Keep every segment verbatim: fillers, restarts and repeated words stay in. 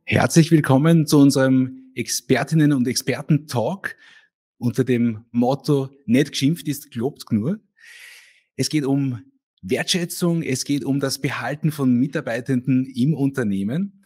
Herzlich willkommen zu unserem Expertinnen- und Experten-Talk unter dem Motto "Nicht geschimpft ist, gelobt nur". Es geht um Wertschätzung, es geht um das Behalten von Mitarbeitenden im Unternehmen.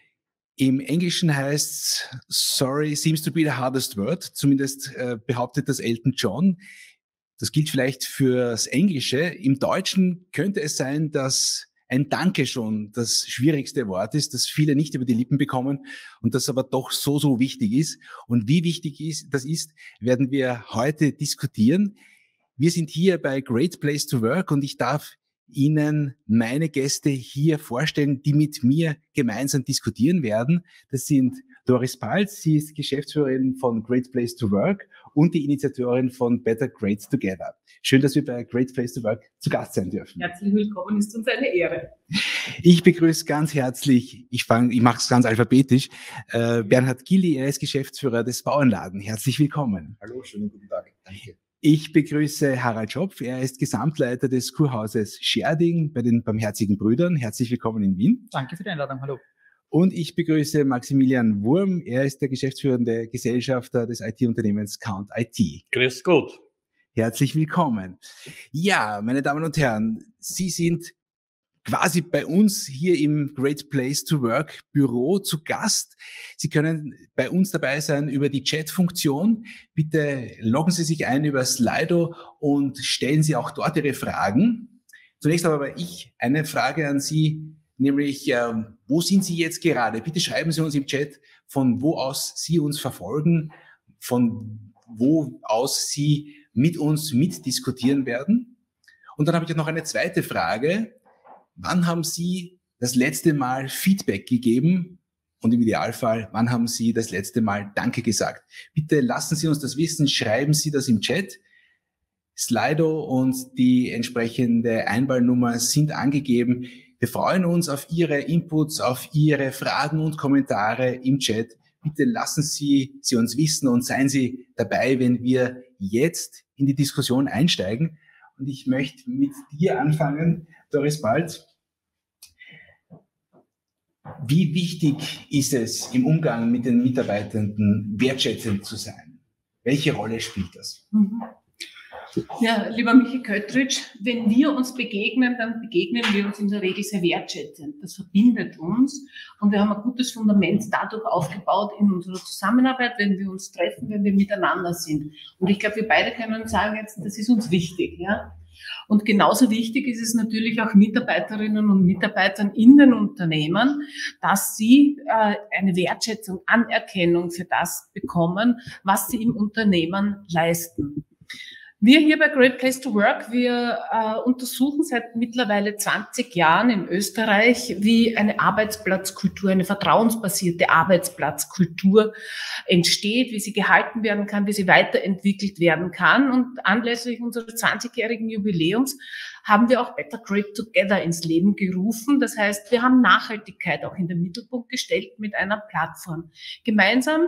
Im Englischen heißt's "Sorry seems to be the hardest word", zumindest äh, behauptet das Elton John. Das gilt vielleicht fürs Englische. Im Deutschen könnte es sein, dass ein Danke schon das schwierigste Wort ist, das viele nicht über die Lippen bekommen und das aber doch so, so wichtig ist. Und wie wichtig ist, das ist, werden wir heute diskutieren. Wir sind hier bei Great Place to Work und ich darf Ihnen meine Gäste hier vorstellen, die mit mir gemeinsam diskutieren werden. Das sind Doris Balz, sie ist Geschäftsführerin von Great Place to Work und die Initiatorin von Better Great Together. Schön, dass wir bei Great Place to Work zu Gast sein dürfen. Herzlich willkommen, ist uns eine Ehre. Ich begrüße ganz herzlich, ich fange, ich mache es ganz alphabetisch, äh, Bernhard Gilli, er ist Geschäftsführer des Bauernladen. Herzlich willkommen. Hallo, schönen guten Tag. Danke. Ich begrüße Harald Schopf, er ist Gesamtleiter des Kurhauses Scherding bei den Barmherzigen Brüdern. Herzlich willkommen in Wien. Danke für die Einladung, hallo. Und ich begrüße Maximilian Wurm, er ist der geschäftsführende Gesellschafter des I T-Unternehmens Count I T. Grüß Gott. Herzlich willkommen. Ja, meine Damen und Herren, Sie sind quasi bei uns hier im Great Place to Work Büro zu Gast. Sie können bei uns dabei sein über die Chat-Funktion. Bitte loggen Sie sich ein über Slido und stellen Sie auch dort Ihre Fragen. Zunächst aber ich eine Frage an Sie, nämlich, äh, wo sind Sie jetzt gerade? Bitte schreiben Sie uns im Chat, von wo aus Sie uns verfolgen, von wo aus Sie mit uns mitdiskutieren werden. Und dann habe ich noch eine zweite Frage. Wann haben Sie das letzte Mal Feedback gegeben? Und im Idealfall, wann haben Sie das letzte Mal Danke gesagt? Bitte lassen Sie uns das wissen, schreiben Sie das im Chat. Slido und die entsprechende Einwahlnummer sind angegeben. Wir freuen uns auf Ihre Inputs, auf Ihre Fragen und Kommentare im Chat. Bitte lassen Sie sie uns wissen und seien Sie dabei, wenn wir jetzt in die Diskussion einsteigen. Und ich möchte mit dir anfangen, Doris Balz. Wie wichtig ist es im Umgang mit den Mitarbeitenden, wertschätzend zu sein? Welche Rolle spielt das? Mhm. Ja, lieber Michi Köttritsch, wenn wir uns begegnen, dann begegnen wir uns in der Regel sehr wertschätzend. Das verbindet uns und wir haben ein gutes Fundament dadurch aufgebaut in unserer Zusammenarbeit, wenn wir uns treffen, wenn wir miteinander sind. Und ich glaube, wir beide können sagen jetzt, das ist uns wichtig, ja. Und genauso wichtig ist es natürlich auch Mitarbeiterinnen und Mitarbeitern in den Unternehmen, dass sie äh, eine Wertschätzung, Anerkennung für das bekommen, was sie im Unternehmen leisten. Wir hier bei Great Place to Work, wir äh, untersuchen seit mittlerweile zwanzig Jahren in Österreich, wie eine Arbeitsplatzkultur, eine vertrauensbasierte Arbeitsplatzkultur entsteht, wie sie gehalten werden kann, wie sie weiterentwickelt werden kann. Und anlässlich unseres zwanzigjährigen Jubiläums haben wir auch Better Great Together ins Leben gerufen. Das heißt, wir haben Nachhaltigkeit auch in den Mittelpunkt gestellt mit einer Plattform. Gemeinsam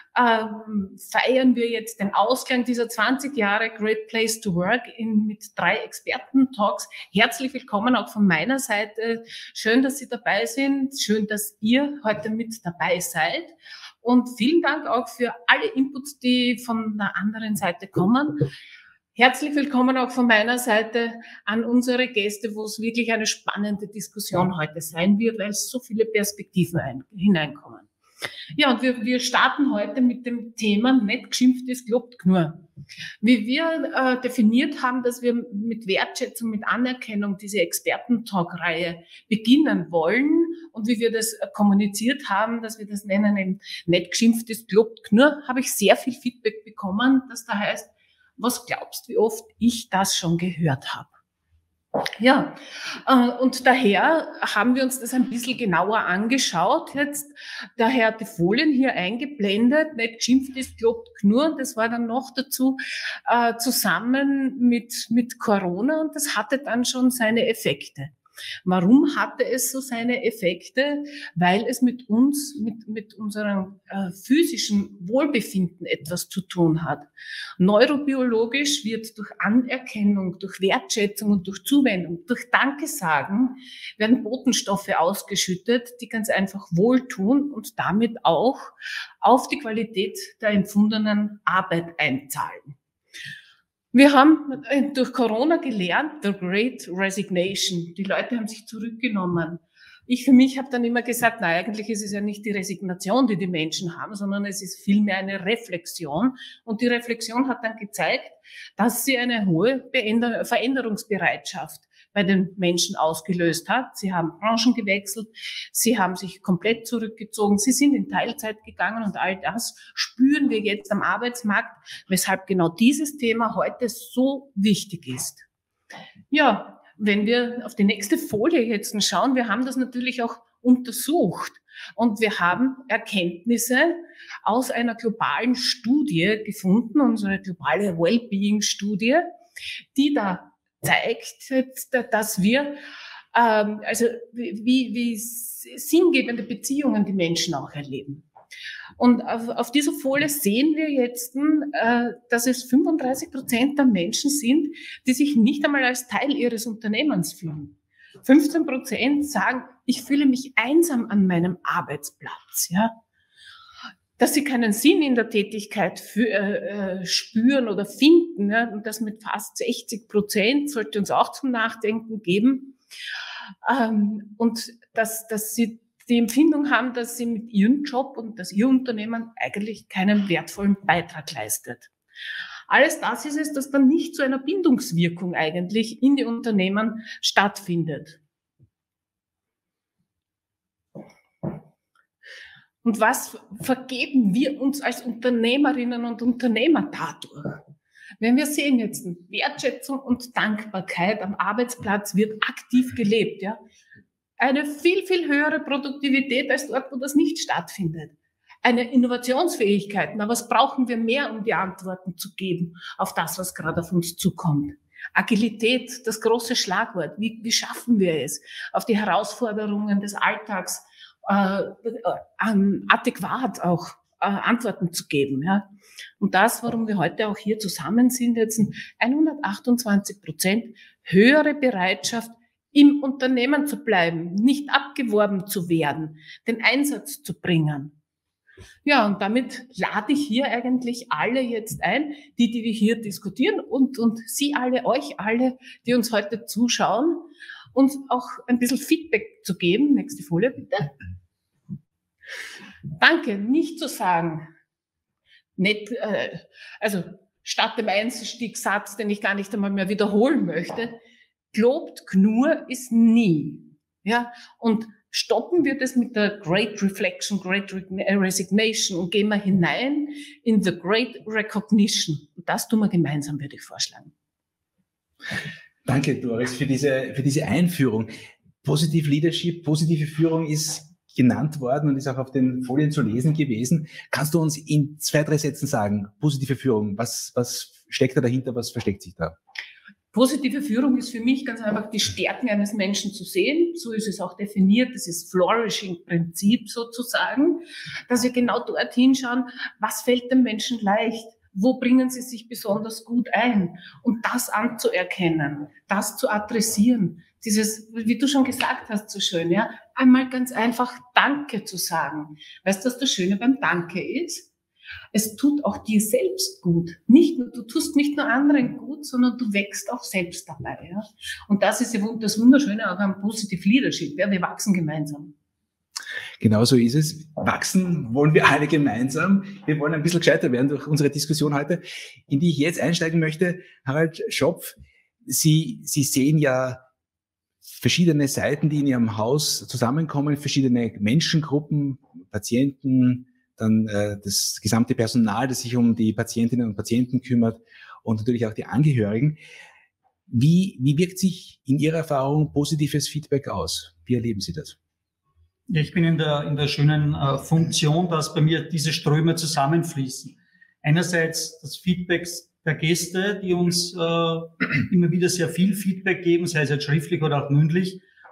ähm, feiern wir jetzt den Ausklang dieser zwanzig Jahre Great Place to Work in, mit drei Experten-Talks. Herzlich willkommen auch von meiner Seite. Schön, dass Sie dabei sind. Schön, dass ihr heute mit dabei seid. Und vielen Dank auch für alle Inputs, die von der anderen Seite kommen. Herzlich willkommen auch von meiner Seite an unsere Gäste, wo es wirklich eine spannende Diskussion heute sein wird, weil so viele Perspektiven ein, hineinkommen. Ja, und wir, wir starten heute mit dem Thema "Nicht geschimpft ist, gelobt nur". Wie wir äh, definiert haben, dass wir mit Wertschätzung, mit Anerkennung diese Experten-Talk-Reihe beginnen wollen und wie wir das äh, kommuniziert haben, dass wir das nennen, eben "Nicht geschimpft ist, gelobt nur", habe ich sehr viel Feedback bekommen, das da heißt, was glaubst du, wie oft ich das schon gehört habe? Ja, äh, und daher haben wir uns das ein bisschen genauer angeschaut jetzt. Daher die Folien hier eingeblendet, nicht geschimpft ist, gelobt nur. Das war dann noch dazu äh, zusammen mit, mit Corona und das hatte dann schon seine Effekte. Warum hatte es so seine Effekte? Weil es mit uns, mit, mit unserem äh, physischen Wohlbefinden etwas zu tun hat. Neurobiologisch wird durch Anerkennung, durch Wertschätzung und durch Zuwendung, durch Dankesagen werden Botenstoffe ausgeschüttet, die ganz einfach wohltun und damit auch auf die Qualität der empfundenen Arbeit einzahlen. Wir haben durch Corona gelernt, the Great Resignation. Die Leute haben sich zurückgenommen. Ich für mich habe dann immer gesagt, na, eigentlich ist es ja nicht die Resignation, die die Menschen haben, sondern es ist vielmehr eine Reflexion. Und die Reflexion hat dann gezeigt, dass sie eine hohe Veränderungsbereitschaft bei den Menschen ausgelöst hat. Sie haben Branchen gewechselt, sie haben sich komplett zurückgezogen, sie sind in Teilzeit gegangen und all das spüren wir jetzt am Arbeitsmarkt, weshalb genau dieses Thema heute so wichtig ist. Ja, wenn wir auf die nächste Folie jetzt schauen, wir haben das natürlich auch untersucht und wir haben Erkenntnisse aus einer globalen Studie gefunden, unsere globale Wellbeing-Studie, die da zeigt, dass wir, ähm, also wie, wie sinngebende Beziehungen die Menschen auch erleben. Und auf, auf dieser Folie sehen wir jetzt, äh, dass es fünfunddreißig Prozent der Menschen sind, die sich nicht einmal als Teil ihres Unternehmens fühlen. fünfzehn Prozent sagen, ich fühle mich einsam an meinem Arbeitsplatz, ja. Dass sie keinen Sinn in der Tätigkeit für, äh, spüren oder finden. Ja? Und das mit fast sechzig Prozent sollte uns auch zum Nachdenken geben. Ähm, und dass, dass sie die Empfindung haben, dass sie mit ihrem Job und dass ihr Unternehmen eigentlich keinen wertvollen Beitrag leistet. Alles das ist es, das dann nicht zu einer Bindungswirkung eigentlich in die Unternehmen stattfindet. Und was vergeben wir uns als Unternehmerinnen und Unternehmer dadurch? Wenn wir sehen jetzt, Wertschätzung und Dankbarkeit am Arbeitsplatz wird aktiv gelebt, ja. Eine viel, viel höhere Produktivität als dort, wo das nicht stattfindet. Eine Innovationsfähigkeit. Na, was brauchen wir mehr, um die Antworten zu geben auf das, was gerade auf uns zukommt? Agilität, das große Schlagwort. Wie, wie schaffen wir es, auf die Herausforderungen des Alltags Äh, äh, adäquat auch äh, Antworten zu geben. Ja. Und das, warum wir heute auch hier zusammen sind, jetzt hundertachtundzwanzig Prozent höhere Bereitschaft, im Unternehmen zu bleiben, nicht abgeworben zu werden, den Einsatz zu bringen. Ja, und damit lade ich hier eigentlich alle jetzt ein, die, die wir hier diskutieren und, und Sie alle, euch alle, die uns heute zuschauen, uns auch ein bisschen Feedback zu geben. Nächste Folie, bitte. Danke, nicht zu sagen, nicht, äh, also statt dem Einstiegssatz, den ich gar nicht einmal mehr wiederholen möchte, gelobt nur ist nie. Ja, und stoppen wir das mit der Great Reflection, Great Resignation und gehen wir hinein in the Great Recognition. Und das tun wir gemeinsam, würde ich vorschlagen. Danke, Doris, für diese, für diese Einführung. Positive Leadership, positive Führung ist genannt worden und ist auch auf den Folien zu lesen gewesen. Kannst du uns in zwei, drei Sätzen sagen, positive Führung, was, was steckt da dahinter, was versteckt sich da? Positive Führung ist für mich ganz einfach die Stärken eines Menschen zu sehen. So ist es auch definiert. Das ist Flourishing-Prinzip sozusagen, dass wir genau dort hinschauen, was fällt dem Menschen leicht, wo bringen sie sich besonders gut ein, um das anzuerkennen, das zu adressieren. Dieses, wie du schon gesagt hast, so schön, ja, einmal ganz einfach Danke zu sagen. Weißt du, was das Schöne beim Danke ist? Es tut auch dir selbst gut. Nicht nur, du tust nicht nur anderen gut, sondern du wächst auch selbst dabei. Ja? Und das ist das Wunderschöne auch am Positive Leadership. Ja? Wir wachsen gemeinsam. Genau so ist es. Wachsen wollen wir alle gemeinsam. Wir wollen ein bisschen gescheiter werden durch unsere Diskussion heute, in die ich jetzt einsteigen möchte. Harald Schopf, Sie, Sie sehen ja verschiedene Seiten, die in Ihrem Haus zusammenkommen, verschiedene Menschengruppen, Patienten, dann äh, das gesamte Personal, das sich um die Patientinnen und Patienten kümmert und natürlich auch die Angehörigen. Wie, wie wirkt sich in Ihrer Erfahrung positives Feedback aus? Wie erleben Sie das? Ja, ich bin in der, in der schönen äh, Funktion, dass bei mir diese Ströme zusammenfließen. Einerseits das Feedback der Gäste, die uns äh, immer wieder sehr viel Feedback geben, sei es jetzt schriftlich oder auch mündlich.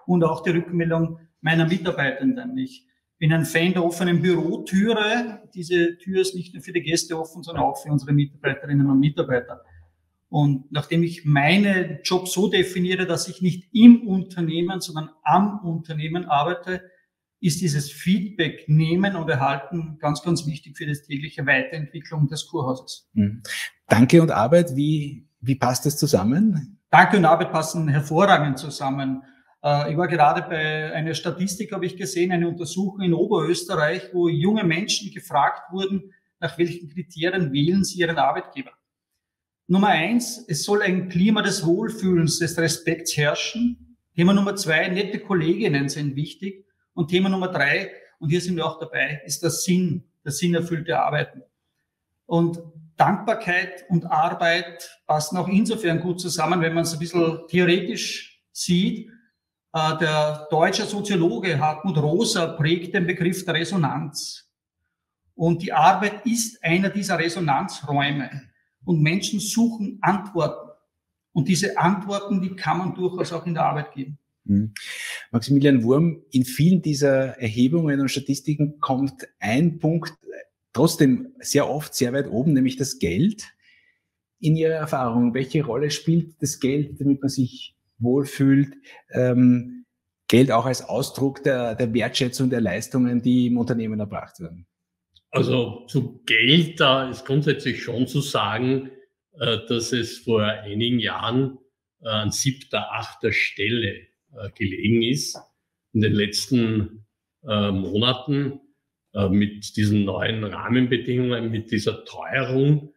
und auch die Rückmeldung meiner Mitarbeitenden. Ich bin ein Fan der offenen Bürotüre. Diese Tür ist nicht nur für die Gäste offen, sondern auch für unsere Mitarbeiterinnen und Mitarbeiter. Und nachdem ich meinen Job so definiere, dass ich nicht im Unternehmen, sondern am Unternehmen arbeite, ist dieses Feedback nehmen und erhalten ganz, ganz wichtig für die tägliche Weiterentwicklung des Kurhauses. Mhm. Danke und Arbeit, wie, wie passt das zusammen? Danke und Arbeit passen hervorragend zusammen. Ich war gerade bei einer Statistik, habe ich gesehen, eine Untersuchung in Oberösterreich, wo junge Menschen gefragt wurden, nach welchen Kriterien wählen sie ihren Arbeitgeber. Nummer eins, es soll ein Klima des Wohlfühlens, des Respekts herrschen. Thema Nummer zwei, nette Kolleginnen sind wichtig. Und Thema Nummer drei, und hier sind wir auch dabei, ist der Sinn, das sinnerfüllte Arbeiten. Und Dankbarkeit und Arbeit passen auch insofern gut zusammen, wenn man es ein bisschen theoretisch sieht. Der deutsche Soziologe Hartmut Rosa prägt den Begriff der Resonanz. Und die Arbeit ist einer dieser Resonanzräume. Und Menschen suchen Antworten. Und diese Antworten, die kann man durchaus auch in der Arbeit geben. Mhm. Maximilian Wurm, in vielen dieser Erhebungen und Statistiken kommt ein Punkt trotzdem sehr oft sehr weit oben, nämlich das Geld. In Ihrer Erfahrung, welche Rolle spielt das Geld, damit man sich wohlfühlt? Ähm, Geld auch als Ausdruck der, der Wertschätzung der Leistungen, die im Unternehmen erbracht werden? Also zu Geld, da ist grundsätzlich schon zu sagen, dass es vor einigen Jahren an siebter, achter Stelle gelegen ist. In den letzten Monaten mit diesen neuen Rahmenbedingungen, mit dieser Teuerung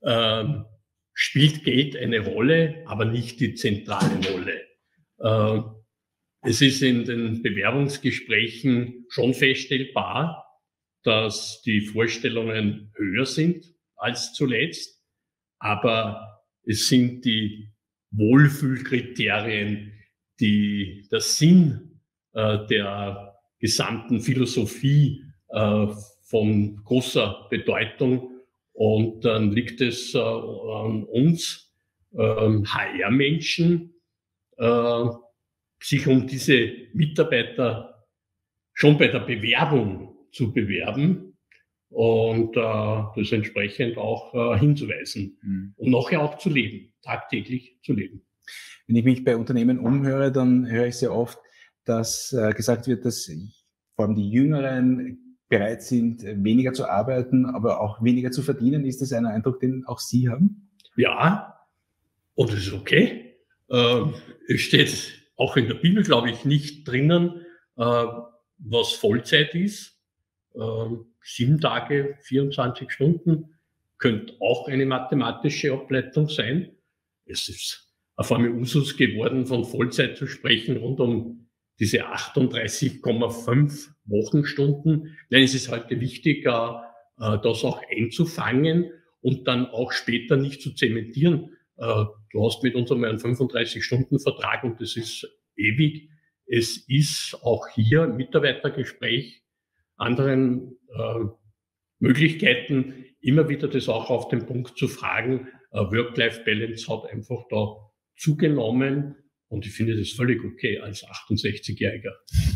spielt Geld eine Rolle, aber nicht die zentrale Rolle. Es ist in den Bewerbungsgesprächen schon feststellbar, dass die Vorstellungen höher sind als zuletzt, aber es sind die Wohlfühlkriterien, die der Sinn äh, der gesamten Philosophie äh, von großer Bedeutung, und dann liegt es äh, an uns äh, H R-Menschen, äh, sich um diese Mitarbeiter schon bei der Bewerbung zu bewerben und äh, das entsprechend auch äh, hinzuweisen mhm. und nachher auch zu leben, tagtäglich zu leben. Wenn ich mich bei Unternehmen umhöre, dann höre ich sehr oft, dass äh, gesagt wird, dass vor allem die Jüngeren bereit sind, weniger zu arbeiten, aber auch weniger zu verdienen. Ist das ein Eindruck, den auch Sie haben? Ja, und das ist okay. Äh, es steht auch in der Bibel, glaube ich, nicht drinnen, äh, was Vollzeit ist. Äh, sieben Tage, vierundzwanzig Stunden könnte auch eine mathematische Ableitung sein. Es ist auf einmal Usus geworden, von Vollzeit zu sprechen, rund um diese achtunddreißig Komma fünf Wochenstunden. Nein, es ist heute wichtig, äh, das auch einzufangen und dann auch später nicht zu zementieren. Äh, du hast mit uns einmal einen fünfunddreißig-Stunden-Vertrag und das ist ewig. Es ist auch hier Mitarbeitergespräch, anderen äh, Möglichkeiten, immer wieder das auch auf den Punkt zu fragen. Äh, Work-Life-Balance hat einfach da zugenommen und ich finde das völlig okay als achtundsechzigjähriger.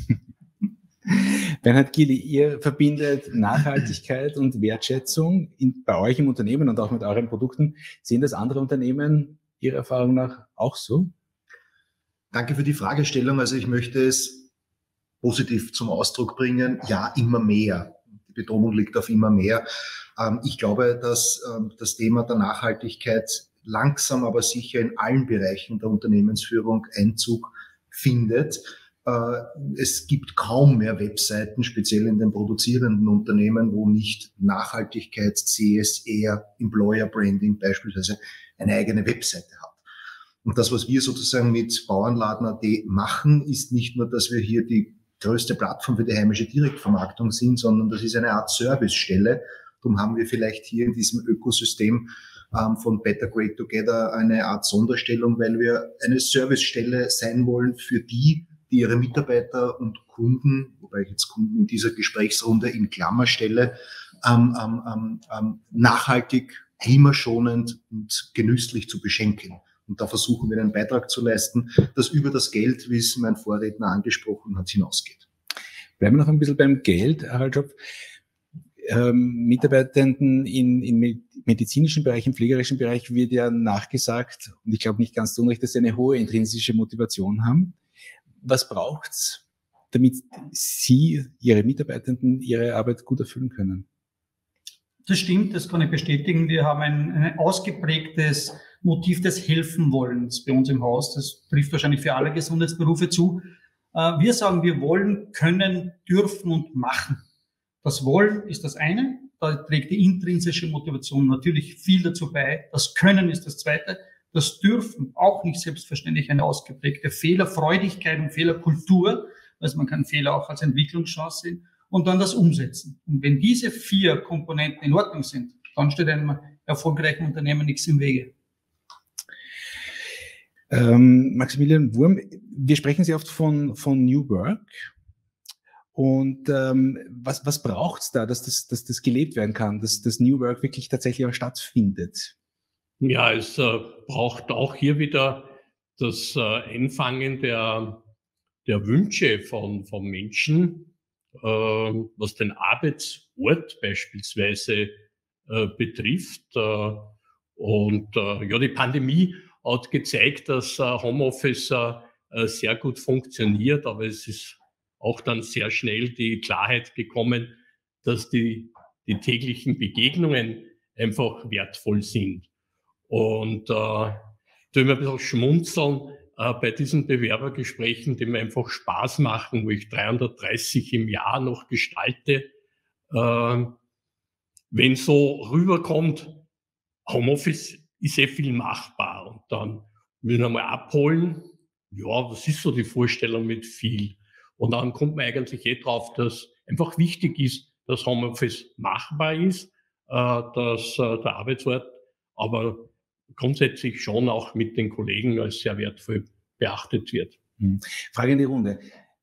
Bernhard Gili, ihr verbindet Nachhaltigkeit und Wertschätzung in, bei euch im Unternehmen und auch mit euren Produkten. Sehen das andere Unternehmen Ihrer Erfahrung nach auch so? Danke für die Fragestellung. Also ich möchte es positiv zum Ausdruck bringen. Ja, immer mehr. Die Betonung liegt auf immer mehr. Ich glaube, dass das Thema der Nachhaltigkeit langsam, aber sicher in allen Bereichen der Unternehmensführung Einzug findet. Es gibt kaum mehr Webseiten, speziell in den produzierenden Unternehmen, wo nicht Nachhaltigkeit, C S R, Employer Branding beispielsweise eine eigene Webseite hat. Und das, was wir sozusagen mit Bauernladen Punkt at machen, ist nicht nur, dass wir hier die größte Plattform für die heimische Direktvermarktung sind, sondern das ist eine Art Servicestelle. Darum haben wir vielleicht hier in diesem Ökosystem ähm, von Better Great Together eine Art Sonderstellung, weil wir eine Servicestelle sein wollen für die, die ihre Mitarbeiter und Kunden, wobei ich jetzt Kunden in dieser Gesprächsrunde in Klammer stelle, ähm, ähm, ähm, nachhaltig klimaschonend und genüsslich zu beschenken. Und da versuchen wir einen Beitrag zu leisten, das über das Geld, wie es mein Vorredner angesprochen hat, hinausgeht. Bleiben wir noch ein bisschen beim Geld, Harald Schopf. Ähm, Mitarbeitenden in, im medizinischen Bereich, im pflegerischen Bereich wird ja nachgesagt, und ich glaube nicht ganz zu Unrecht, dass sie eine hohe intrinsische Motivation haben. Was braucht's, damit Sie, Ihre Mitarbeitenden, Ihre Arbeit gut erfüllen können? Das stimmt, das kann ich bestätigen. Wir haben ein, ein ausgeprägtes Motiv des Helfenwollens bei uns im Haus. Das trifft wahrscheinlich für alle Gesundheitsberufe zu. Wir sagen, wir wollen, können, dürfen und machen. Das Wollen ist das eine, da trägt die intrinsische Motivation natürlich viel dazu bei. Das Können ist das zweite. Das Dürfen, auch nicht selbstverständlich eine ausgeprägte Fehlerfreudigkeit und Fehlerkultur, also man kann Fehler auch als Entwicklungschance sehen. Und dann das Umsetzen. Und wenn diese vier Komponenten in Ordnung sind, dann steht einem erfolgreichen Unternehmen nichts im Wege. Ähm, Maximilian Wurm, wir sprechen sehr oft von, von New Work. Und ähm, was, was braucht es da, dass das, dass das gelebt werden kann, dass das New Work wirklich tatsächlich auch stattfindet? Ja, es äh, braucht auch hier wieder das äh, Einfangen der, der Wünsche von, von Menschen, äh, was den Arbeitsort beispielsweise äh, betrifft. Äh, und äh, ja, die Pandemie hat gezeigt, dass äh, Homeoffice äh, sehr gut funktioniert, aber es ist auch dann sehr schnell die Klarheit gekommen, dass die, die täglichen Begegnungen einfach wertvoll sind. Und äh, da will ich ein bisschen schmunzeln äh, bei diesen Bewerbergesprächen, die mir einfach Spaß machen, wo ich dreihundertdreißig im Jahr noch gestalte. Äh, wenn so rüberkommt, Homeoffice ist sehr viel machbar. Und dann will ich einmal abholen, ja, was ist so die Vorstellung mit viel? Und dann kommt man eigentlich eh drauf, dass einfach wichtig ist, dass Homeoffice machbar ist, äh, dass äh, der Arbeitsort aber grundsätzlich schon auch mit den Kollegen als sehr wertvoll beachtet wird. Frage in die Runde.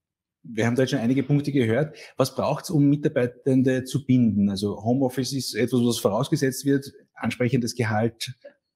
Wir haben da jetzt schon einige Punkte gehört. Was braucht es, um Mitarbeitende zu binden? Also Homeoffice ist etwas, was vorausgesetzt wird, ansprechendes Gehalt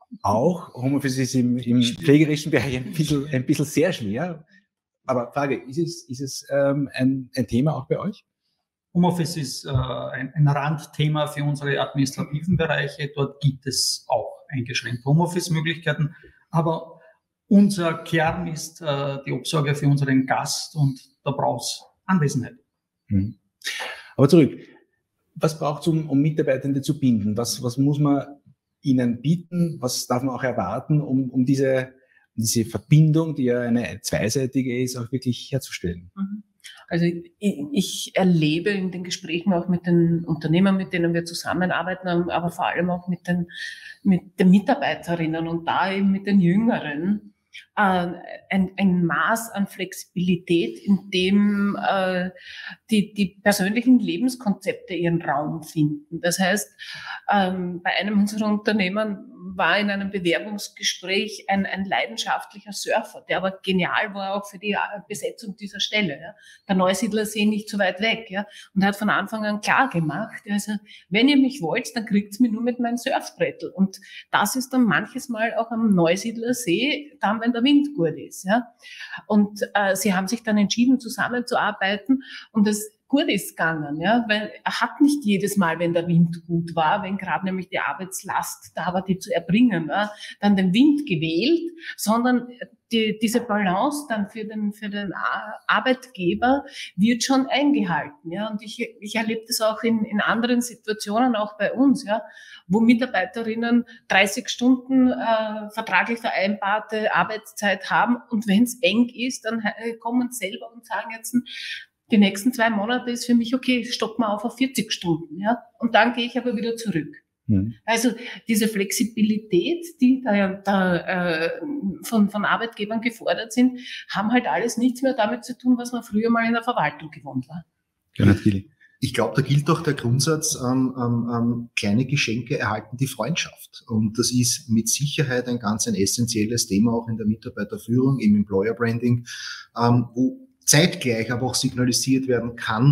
auch. Homeoffice ist im, im pflegerischen Bereich ein bisschen, ein bisschen sehr schwer. Aber Frage, ist es, ist es ähm, ein, ein Thema auch bei euch? Homeoffice ist äh, ein, ein Randthema für unsere administrativen Bereiche. Dort gibt es auch eingeschränkte Homeoffice-Möglichkeiten. Aber unser Kern ist äh, die Obsorge für unseren Gast und da braucht es Anwesenheit. Hm. Aber zurück, was braucht es, um, um Mitarbeitende zu binden? Was, was muss man ihnen bieten? Was darf man auch erwarten, um, um diese diese Verbindung, die ja eine zweiseitige ist, auch wirklich herzustellen? Also ich, ich erlebe in den Gesprächen auch mit den Unternehmern, mit denen wir zusammenarbeiten, aber vor allem auch mit den, mit den Mitarbeiterinnen und da eben mit den Jüngeren, äh, ein, ein Maß an Flexibilität, in dem äh, die, die persönlichen Lebenskonzepte ihren Raum finden. Das heißt, ähm, bei einem unserer Unternehmen war in einem Bewerbungsgespräch ein, ein leidenschaftlicher Surfer, der aber genial war auch für die Besetzung dieser Stelle. Ja. Der Neusiedlersee nicht so weit weg. Ja. Und hat von Anfang an klar gemacht, also, wenn ihr mich wollt, dann kriegt's mich nur mit meinem Surfbrettel. Und das ist dann manches Mal auch am Neusiedlersee, dann, wenn der Wind gut ist. Ja. Und äh, sie haben sich dann entschieden, zusammenzuarbeiten und das gut ist gegangen, ja, weil er hat nicht jedes Mal, wenn der Wind gut war, wenn gerade nämlich die Arbeitslast da war, die zu erbringen war, dann den Wind gewählt, sondern die, diese Balance dann für den, für den Arbeitgeber wird schon eingehalten, ja, und ich, ich erlebe das auch in, in anderen Situationen, auch bei uns, ja, wo Mitarbeiterinnen dreißig Stunden äh, vertraglich vereinbarte Arbeitszeit haben und wenn es eng ist, dann äh, kommen sie selber und sagen jetzt, die nächsten zwei Monate ist für mich okay, stock mal auf auf vierzig Stunden, ja. Und dann gehe ich aber wieder zurück. Mhm. Also diese Flexibilität, die da, da äh, von, von Arbeitgebern gefordert sind, haben halt alles nichts mehr damit zu tun, was man früher mal in der Verwaltung gewohnt war. Ja, ich glaube, da gilt auch der Grundsatz, ähm, ähm, kleine Geschenke erhalten die Freundschaft. Und das ist mit Sicherheit ein ganz ein essentielles Thema auch in der Mitarbeiterführung, im Employer Branding, ähm, wo zeitgleich aber auch signalisiert werden kann,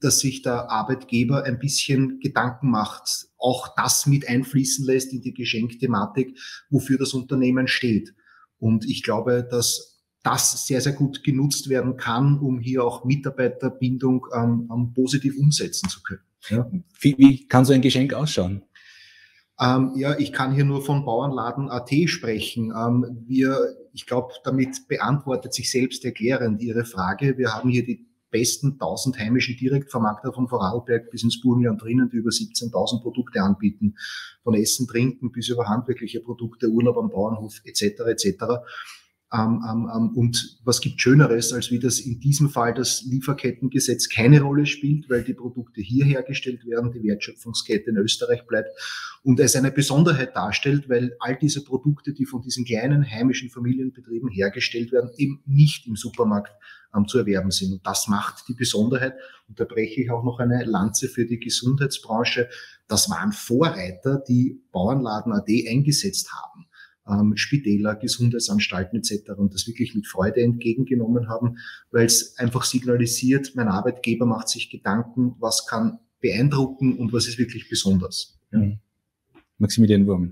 dass sich der Arbeitgeber ein bisschen Gedanken macht, auch das mit einfließen lässt in die Geschenkthematik, wofür das Unternehmen steht. Und ich glaube, dass das sehr, sehr gut genutzt werden kann, um hier auch Mitarbeiterbindung ähm, ähm, positiv umsetzen zu können. Ja. Wie, wie kann so ein Geschenk ausschauen? Ähm, ja, ich kann hier nur von Bauernladen Punkt A T sprechen. Ähm, wir, ich glaube, damit beantwortet sich selbst erklärend Ihre Frage. Wir haben hier die besten tausend heimischen Direktvermarkter von Vorarlberg bis ins Burgenland drinnen, die über siebzehntausend Produkte anbieten. Von Essen, Trinken bis über handwerkliche Produkte, Urlaub am Bauernhof et cetera et cetera. Ähm, ähm, und was gibt Schöneres, als wie das in diesem Fall das Lieferkettengesetz keine Rolle spielt, weil die Produkte hier hergestellt werden, die Wertschöpfungskette in Österreich bleibt und es eine Besonderheit darstellt, weil all diese Produkte, die von diesen kleinen heimischen Familienbetrieben hergestellt werden, eben nicht im Supermarkt ähm, zu erwerben sind. Und das macht die Besonderheit. Und da breche ich auch noch eine Lanze für die Gesundheitsbranche. Das waren Vorreiter, die Bauernladen Punkt A T eingesetzt haben. Ähm, Spitäler, Gesundheitsanstalten et cetera und das wirklich mit Freude entgegengenommen haben, weil es einfach signalisiert, mein Arbeitgeber macht sich Gedanken, was kann beeindrucken und was ist wirklich besonders. Ja. Maximilian Wurm.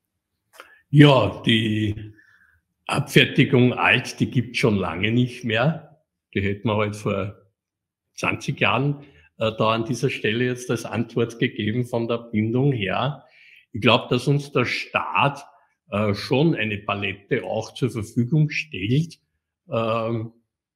Ja, die Abfertigung alt, die gibt schon lange nicht mehr. Die hätten wir halt vor zwanzig Jahren äh, da an dieser Stelle jetzt als Antwort gegeben von der Bindung her. Ich glaube, dass uns der Staat Äh, schon eine Palette auch zur Verfügung stellt, ähm,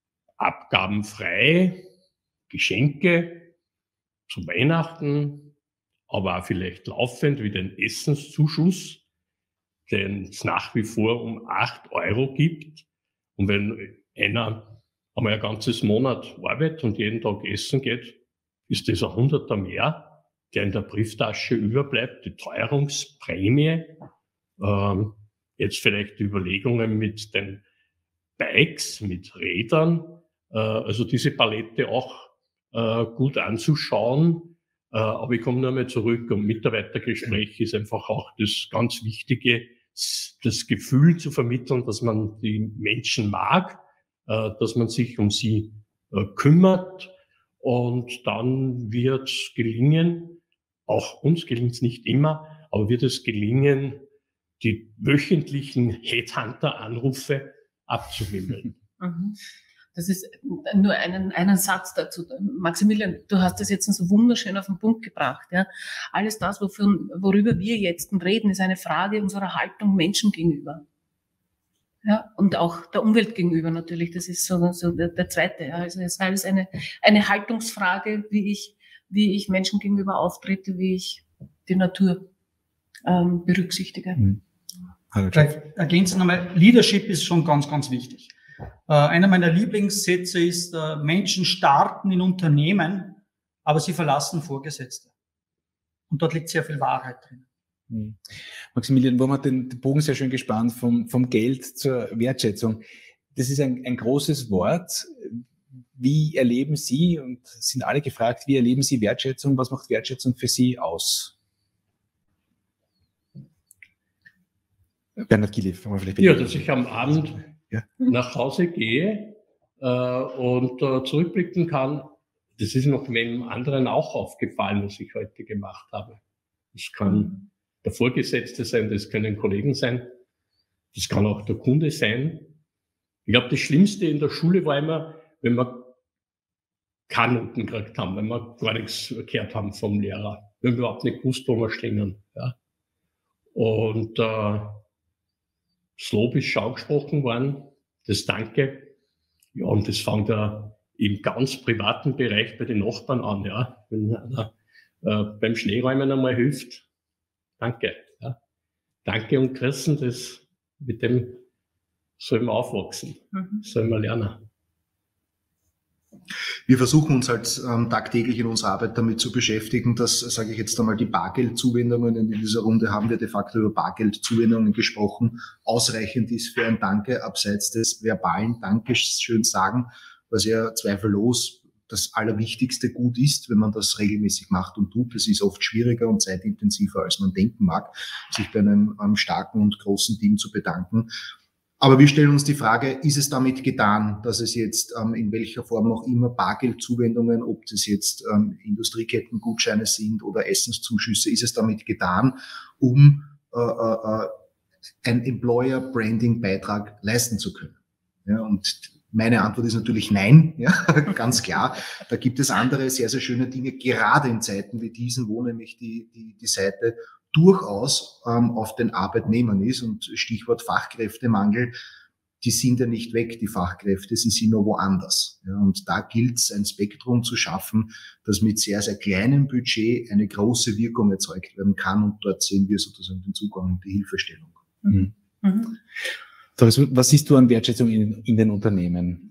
abgabenfrei, Geschenke zu Weihnachten, aber auch vielleicht laufend wie den Essenszuschuss, den es nach wie vor um acht Euro gibt. Und wenn einer einmal ein ganzes Monat arbeitet und jeden Tag essen geht, ist das ein Hunderter mehr, der in der Brieftasche überbleibt, die Teuerungsprämie. Ähm, jetzt vielleicht die Überlegungen mit den Bikes, mit Rädern, äh, also diese Palette auch äh, gut anzuschauen. Äh, aber ich komme nur einmal zurück, und Mitarbeitergespräch ist einfach auch das ganz Wichtige, das Gefühl zu vermitteln, dass man die Menschen mag, äh, dass man sich um sie äh, kümmert, und dann wird es gelingen, auch uns gelingt es nicht immer, aber wird es gelingen, die wöchentlichen Headhunter-Anrufe abzuwimmeln. Das ist nur einen, einen Satz dazu. Maximilian, du hast das jetzt so wunderschön auf den Punkt gebracht. Ja. Alles das, wofür, worüber wir jetzt reden, ist eine Frage unserer Haltung Menschen gegenüber. Ja, und auch der Umwelt gegenüber natürlich. Das ist so, so der, der zweite. Ja. Also es ist eine, eine Haltungsfrage, wie ich, wie ich Menschen gegenüber auftrete, wie ich die Natur ähm, berücksichtige. Mhm. Ergänzen nochmal, Leadership ist schon ganz, ganz wichtig. Äh, einer meiner Lieblingssätze ist, äh, Menschen starten in Unternehmen, aber sie verlassen Vorgesetzte. Und dort liegt sehr viel Wahrheit drin. Mhm. Maximilian Wurm hat den, den Bogen sehr schön gespannt, vom, vom Geld zur Wertschätzung. Das ist ein, ein großes Wort. Wie erleben Sie, und sind alle gefragt, wie erleben Sie Wertschätzung? Was macht Wertschätzung für Sie aus? Bernhard Gili, fangen wir vielleicht Ja, dass ich am Abend ja. nach Hause gehe äh, und äh, zurückblicken kann. Das ist noch einem anderen auch aufgefallen, was ich heute gemacht habe. Das kann der Vorgesetzte sein, das können Kollegen sein, das kann auch der Kunde sein. Ich glaube, das Schlimmste in der Schule war immer, wenn wir keine Noten gekriegt haben, wenn wir gar nichts gehört haben vom Lehrer, wenn wir überhaupt nicht gewusst, wo wir stehen. Ja. Und äh, das Lob ist schon angesprochen worden, das Danke. Ja, und das fängt ja im ganz privaten Bereich bei den Nachbarn an. Ja. Wenn einer äh, beim Schneeräumen einmal hilft, danke. Ja. Danke und grüßen, das, mit dem soll man aufwachsen, mhm. soll man lernen. Wir versuchen uns halt ähm, tagtäglich in unserer Arbeit damit zu beschäftigen, dass, sage ich jetzt einmal, die Bargeldzuwendungen, in dieser Runde haben wir de facto über Bargeldzuwendungen gesprochen, ausreichend ist für ein Danke, abseits des verbalen Dankes, schön sagen, was ja zweifellos das allerwichtigste Gut ist, wenn man das regelmäßig macht und tut. Es ist oft schwieriger und zeitintensiver, als man denken mag, sich bei einem, einem starken und großen Team zu bedanken. Aber wir stellen uns die Frage, ist es damit getan, dass es jetzt ähm, in welcher Form auch immer Bargeldzuwendungen, ob das jetzt ähm, Industriekettengutscheine sind oder Essenszuschüsse, ist es damit getan, um äh, äh, ein Employer-Branding-Beitrag leisten zu können? Ja, und meine Antwort ist natürlich nein, ja, ganz klar. Da gibt es andere sehr, sehr schöne Dinge, gerade in Zeiten wie diesen, wo nämlich die, die, die Seite durchaus ähm, auf den Arbeitnehmern ist, und Stichwort Fachkräftemangel, die sind ja nicht weg, die Fachkräfte, sie sind nur woanders. Ja, und da gilt es, ein Spektrum zu schaffen, das mit sehr, sehr kleinem Budget eine große Wirkung erzeugt werden kann, und dort sehen wir sozusagen den Zugang und die Hilfestellung. Mhm. Mhm. Was siehst du an Wertschätzung in, in den Unternehmen?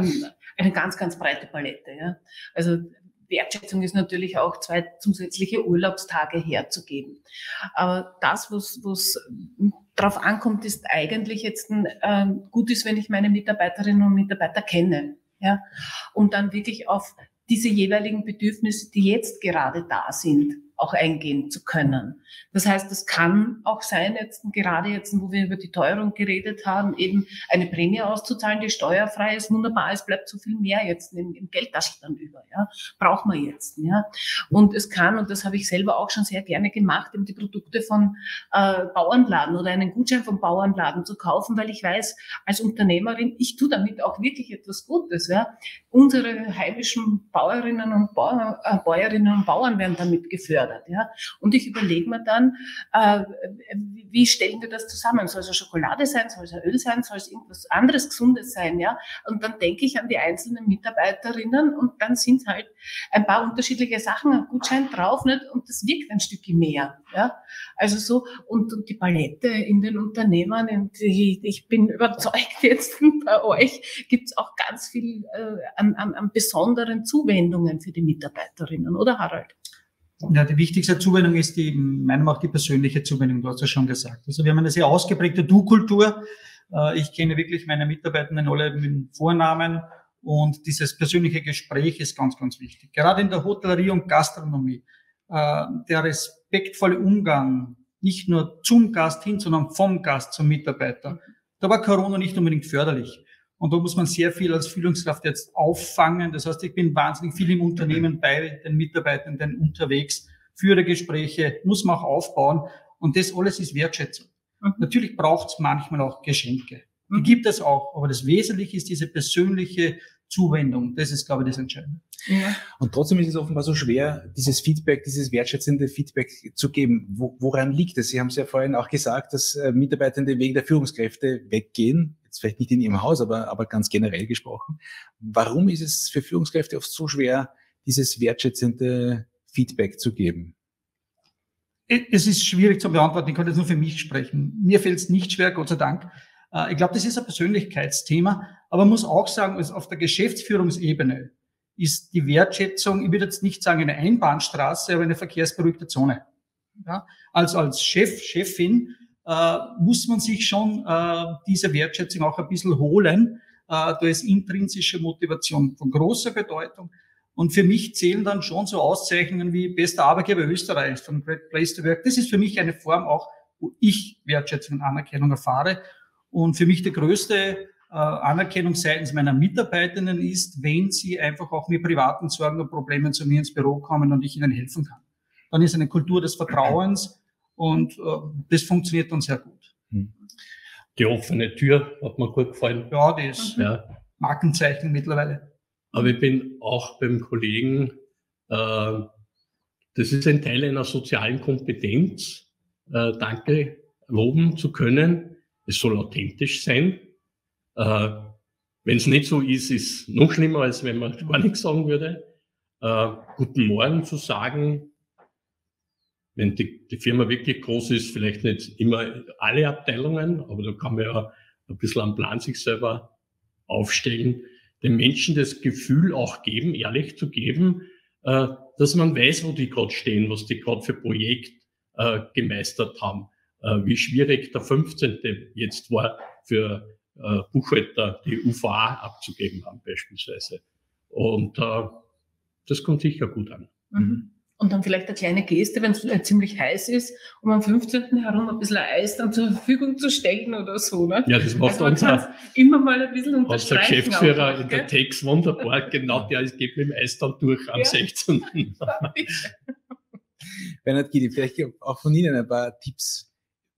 Eine ganz, ganz breite Palette. Ja. Also Wertschätzung ist natürlich auch zwei zusätzliche Urlaubstage herzugeben. Aber das, was, was drauf ankommt, ist eigentlich jetzt ein, äh, gut ist, wenn ich meine Mitarbeiterinnen und Mitarbeiter kenne. Ja. Und dann wirklich auf diese jeweiligen Bedürfnisse, die jetzt gerade da sind, auch eingehen zu können. Das heißt, es kann auch sein, jetzt gerade jetzt, wo wir über die Teuerung geredet haben, eben eine Prämie auszuzahlen, die steuerfrei ist, wunderbar, es bleibt so viel mehr jetzt im, im Geldtaschel dann über, ja, brauchen wir jetzt, ja. Und es kann, und das habe ich selber auch schon sehr gerne gemacht, eben die Produkte von äh, Bauernladen oder einen Gutschein vom Bauernladen zu kaufen, weil ich weiß, als Unternehmerin, ich tue damit auch wirklich etwas Gutes, ja. Unsere heimischen Bäuerinnen und Bauer, äh, Bäuerinnen und Bauern werden damit gefördert. Ja. Und ich überlege mir dann, äh, wie stellen wir das zusammen? Soll es eine Schokolade sein? Soll es ein Öl sein? Soll es irgendwas anderes Gesundes sein? Ja. Und dann denke ich an die einzelnen Mitarbeiterinnen, und dann sind halt ein paar unterschiedliche Sachen, ein Gutschein drauf, nicht? Und das wirkt ein Stückchen mehr. Ja. Also so, und, und die Palette in den Unternehmen, und ich, ich bin überzeugt, jetzt bei euch gibt es auch ganz viel äh, an, an, an besonderen Zuwendungen für die Mitarbeiterinnen, oder Harald? Ja, die wichtigste Zuwendung ist die, in meiner Meinung, die persönliche Zuwendung, du hast ja schon gesagt. Also wir haben eine sehr ausgeprägte Du-Kultur. Ich kenne wirklich meine Mitarbeitenden alle mit dem Vornamen, und dieses persönliche Gespräch ist ganz, ganz wichtig. Gerade in der Hotellerie und Gastronomie, der respektvolle Umgang, nicht nur zum Gast hin, sondern vom Gast zum Mitarbeiter. Da war Corona nicht unbedingt förderlich. Und da muss man sehr viel als Führungskraft jetzt auffangen. Das heißt, ich bin wahnsinnig viel im Unternehmen bei den Mitarbeitenden unterwegs. Führergespräche muss man auch aufbauen. Und das alles ist Wertschätzung. Mhm. Natürlich braucht es manchmal auch Geschenke. Die mhm. gibt es auch. Aber das Wesentliche ist diese persönliche Zuwendung. Das ist, glaube ich, das Entscheidende. Ja. Und trotzdem ist es offenbar so schwer, dieses Feedback, dieses wertschätzende Feedback zu geben. Wo, woran liegt es? Sie haben es ja vorhin auch gesagt, dass äh, Mitarbeitende wegen der Führungskräfte weggehen. Jetzt vielleicht nicht in Ihrem Haus, aber, aber ganz generell gesprochen. Warum ist es für Führungskräfte oft so schwer, dieses wertschätzende Feedback zu geben? Es ist schwierig zu beantworten. Ich kann jetzt nur für mich sprechen. Mir fällt es nicht schwer, Gott sei Dank. Ich glaube, das ist ein Persönlichkeitsthema. Aber man muss auch sagen, auf der Geschäftsführungsebene ist die Wertschätzung, ich würde jetzt nicht sagen eine Einbahnstraße, aber eine verkehrsberuhigte Zone. Ja? Also als Chef, Chefin äh, muss man sich schon äh, diese Wertschätzung auch ein bisschen holen. Äh, da ist intrinsische Motivation von großer Bedeutung. Und für mich zählen dann schon so Auszeichnungen wie bester Arbeitgeber Österreichs von Great Place to Work. Das ist für mich eine Form auch, wo ich Wertschätzung und Anerkennung erfahre. Und für mich die größte äh, Anerkennung seitens meiner Mitarbeitenden ist, wenn sie einfach auch mit privaten Sorgen und Problemen zu mir ins Büro kommen und ich ihnen helfen kann. Dann ist eine Kultur des Vertrauens, und äh, das funktioniert dann sehr gut. Die offene Tür hat mir gut gefallen. Ja, das ist ja. Markenzeichen mittlerweile. Aber ich bin auch beim Kollegen, äh, das ist ein Teil einer sozialen Kompetenz, äh, Danke loben zu können. Es soll authentisch sein. Äh, wenn es nicht so ist, ist es noch schlimmer, als wenn man gar nichts sagen würde. Äh, Guten Morgen zu sagen, wenn die, die Firma wirklich groß ist, vielleicht nicht immer alle Abteilungen, aber da kann man ja ein bisschen am Plan sich selber aufstellen, den Menschen das Gefühl auch geben, ehrlich zu geben, äh, dass man weiß, wo die gerade stehen, was die gerade für Projekt äh, gemeistert haben, äh, wie schwierig der fünfzehnte jetzt war für äh, Buchhalter, die U V A abzugeben haben beispielsweise. Und äh, das kommt sicher gut an. Mhm. Und dann vielleicht eine kleine Geste, wenn es ziemlich heiß ist, um am fünfzehnten herum ein bisschen Eis dann zur Verfügung zu stellen oder so. Ne? Ja, das macht also unser, immer mal ein bisschen unser Geschäftsführer auch, in der Tex wunderbar. Genau, der geht mit dem Eis dann durch am ja. sechzehnten Bernhard Gili, vielleicht auch von Ihnen ein paar Tipps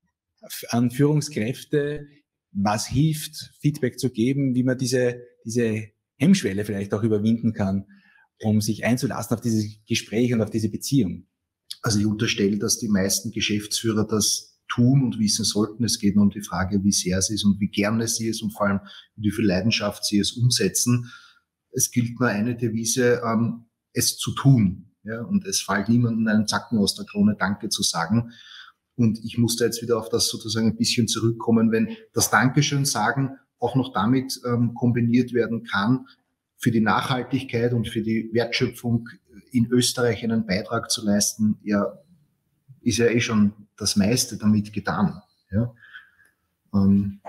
an Führungskräfte, was hilft, Feedback zu geben, wie man diese, diese Hemmschwelle vielleicht auch überwinden kann, um sich einzulassen auf dieses Gespräch und auf diese Beziehung. Also ich unterstelle, dass die meisten Geschäftsführer das tun und wissen sollten. Es geht nur um die Frage, wie sehr sie es und wie gerne sie es und vor allem mit wie viel Leidenschaft sie es umsetzen. Es gilt nur eine Devise, ähm, es zu tun. Ja, und es fällt niemandem einen Zacken aus der Krone, Danke zu sagen. Und ich musste jetzt wieder auf das sozusagen ein bisschen zurückkommen, wenn das Dankeschön sagen auch noch damit ähm, kombiniert werden kann, für die Nachhaltigkeit und für die Wertschöpfung in Österreich einen Beitrag zu leisten, ja, ist ja eh schon das meiste damit getan. Ja. Ähm,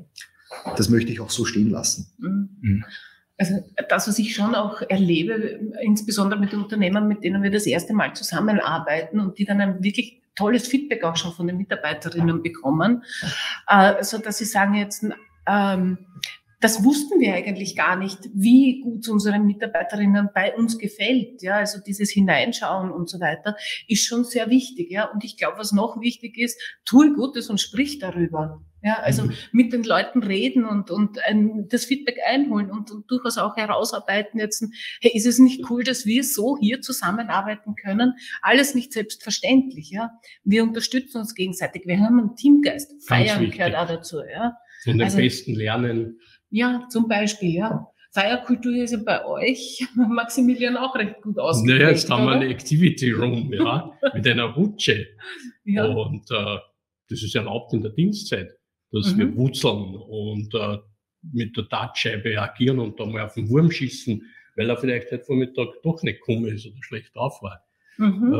das möchte ich auch so stehen lassen. Mhm. Also das, was ich schon auch erlebe, insbesondere mit den Unternehmern, mit denen wir das erste Mal zusammenarbeiten und die dann ein wirklich tolles Feedback auch schon von den Mitarbeiterinnen bekommen, äh, so dass sie sagen jetzt, ähm, das wussten wir eigentlich gar nicht, wie gut es unseren Mitarbeiterinnen bei uns gefällt. Ja, also dieses Hineinschauen und so weiter ist schon sehr wichtig. Ja, und ich glaube, was noch wichtig ist, tue Gutes und sprich darüber. Ja, also mhm. mit den Leuten reden und und ein, das Feedback einholen und, und durchaus auch herausarbeiten. Jetzt, hey, ist es nicht cool, dass wir so hier zusammenarbeiten können? Alles nicht selbstverständlich. Ja, wir unterstützen uns gegenseitig. Wir haben einen Teamgeist. Feiern gehört auch dazu. Ja, von den also, Besten lernen. Ja, zum Beispiel, ja. Feierkultur ist ja bei euch, Maximilian, auch recht gut ausgeprägt. Naja, jetzt haben wir eine Activity Room, ja, mit einer Rutsche. Ja. Und äh, das ist erlaubt in der Dienstzeit, dass mhm. wir wutzeln und äh, mit der Dartscheibe agieren und da mal auf den Wurm schießen, weil er vielleicht heute Vormittag doch nicht gekommen ist oder schlecht drauf war. Mhm.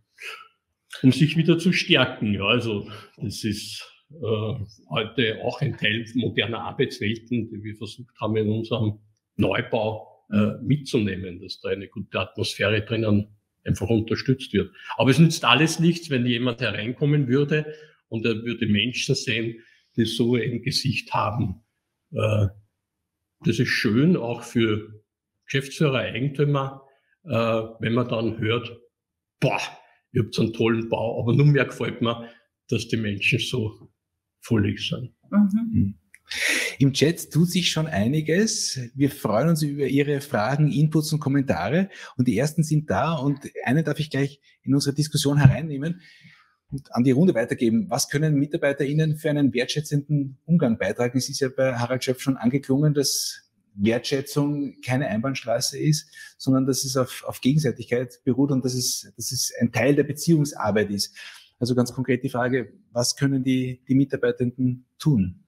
Äh, um sich wieder zu stärken. Ja, also das ist äh, heute auch ein Teil moderner Arbeitswelten, die wir versucht haben in unserem Neubau äh, mitzunehmen, dass da eine gute Atmosphäre drinnen einfach unterstützt wird. Aber es nützt alles nichts, wenn jemand hereinkommen würde und er würde Menschen sehen, die so ein Gesicht haben. Äh, das ist schön, auch für Geschäftsführer, Eigentümer, äh, wenn man dann hört, boah, ihr habt so einen tollen Bau, aber nur mehr gefällt mir, dass die Menschen so fröhlich sind. Mhm. Im Chat tut sich schon einiges. Wir freuen uns über Ihre Fragen, Inputs und Kommentare. Und die ersten sind da. Und einen darf ich gleich in unsere Diskussion hereinnehmen und an die Runde weitergeben. Was können MitarbeiterInnen für einen wertschätzenden Umgang beitragen? Es ist ja bei Harald Schöpf schon angeklungen, dass Wertschätzung keine Einbahnstraße ist, sondern dass es auf, auf Gegenseitigkeit beruht und dass es, dass es ein Teil der Beziehungsarbeit ist. Also ganz konkret die Frage, was können die, die Mitarbeitenden tun?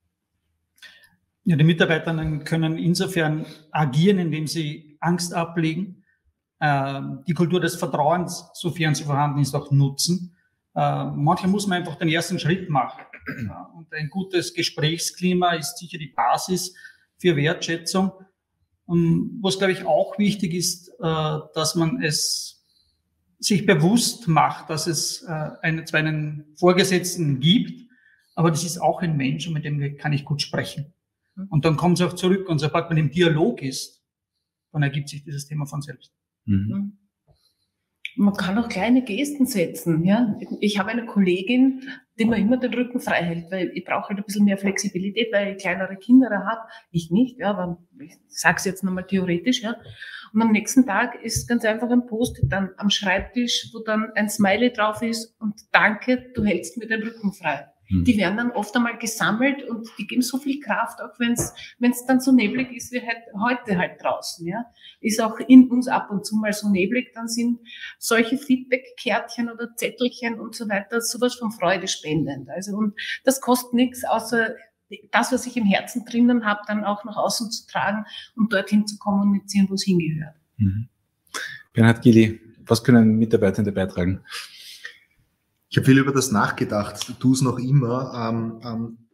Ja, die Mitarbeitenden können insofern agieren, indem sie Angst ablegen, äh, die Kultur des Vertrauens, sofern sie vorhanden ist, auch nutzen. Äh, manchmal muss man einfach den ersten Schritt machen. Ja, und ein gutes Gesprächsklima ist sicher die Basis für Wertschätzung. Und was, glaube ich, auch wichtig ist, äh, dass man es sich bewusst macht, dass es äh, einen, zwar einen Vorgesetzten gibt, aber das ist auch ein Mensch und mit dem kann ich gut sprechen. Und dann kommt es auch zurück und sobald man im Dialog ist, dann ergibt sich dieses Thema von selbst. Mhm. Man kann auch kleine Gesten setzen. Ja? Ich habe eine Kollegin, die mir immer den Rücken frei hält, weil ich brauche halt ein bisschen mehr Flexibilität, weil ich kleinere Kinder habe. Ich nicht, ja, aber ich sage es jetzt nochmal theoretisch. Ja. Und am nächsten Tag ist ganz einfach ein Post dann am Schreibtisch, wo dann ein Smiley drauf ist und danke, du hältst mir den Rücken frei. Die werden dann oft einmal gesammelt und die geben so viel Kraft, auch wenn es wenn es dann so neblig ist wie halt heute halt draußen. Ja, ist auch in uns ab und zu mal so neblig, dann sind solche Feedback-Kärtchen oder Zettelchen und so weiter sowas von Freude spendend. Also und das kostet nichts, außer das, was ich im Herzen drinnen habe, dann auch nach außen zu tragen und dorthin zu kommunizieren, wo es hingehört. Mhm. Bernhard Gili, was können Mitarbeitende beitragen? Ich habe viel über das nachgedacht, tu es noch immer. Ähm, ähm,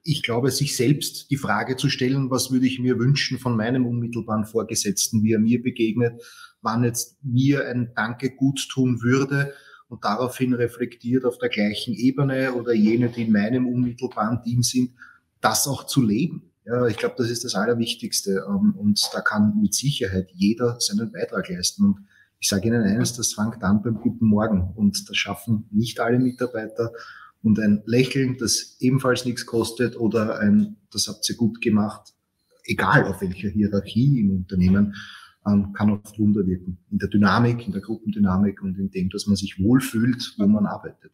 ich glaube, sich selbst die Frage zu stellen, was würde ich mir wünschen von meinem unmittelbaren Vorgesetzten, wie er mir begegnet, wann jetzt mir ein Danke gut tun würde und daraufhin reflektiert auf der gleichen Ebene oder jene, die in meinem unmittelbaren Team sind, das auch zu leben. Ja, ich glaube, das ist das Allerwichtigste und da kann mit Sicherheit jeder seinen Beitrag leisten. Und ich sage Ihnen eines, das fängt an beim Guten Morgen und das schaffen nicht alle Mitarbeiter. Und ein Lächeln, das ebenfalls nichts kostet oder ein, das habt ihr gut gemacht, egal auf welcher Hierarchie im Unternehmen, ähm, kann oft Wunder wirken. In der Dynamik, in der Gruppendynamik und in dem, dass man sich wohlfühlt, wo man arbeitet.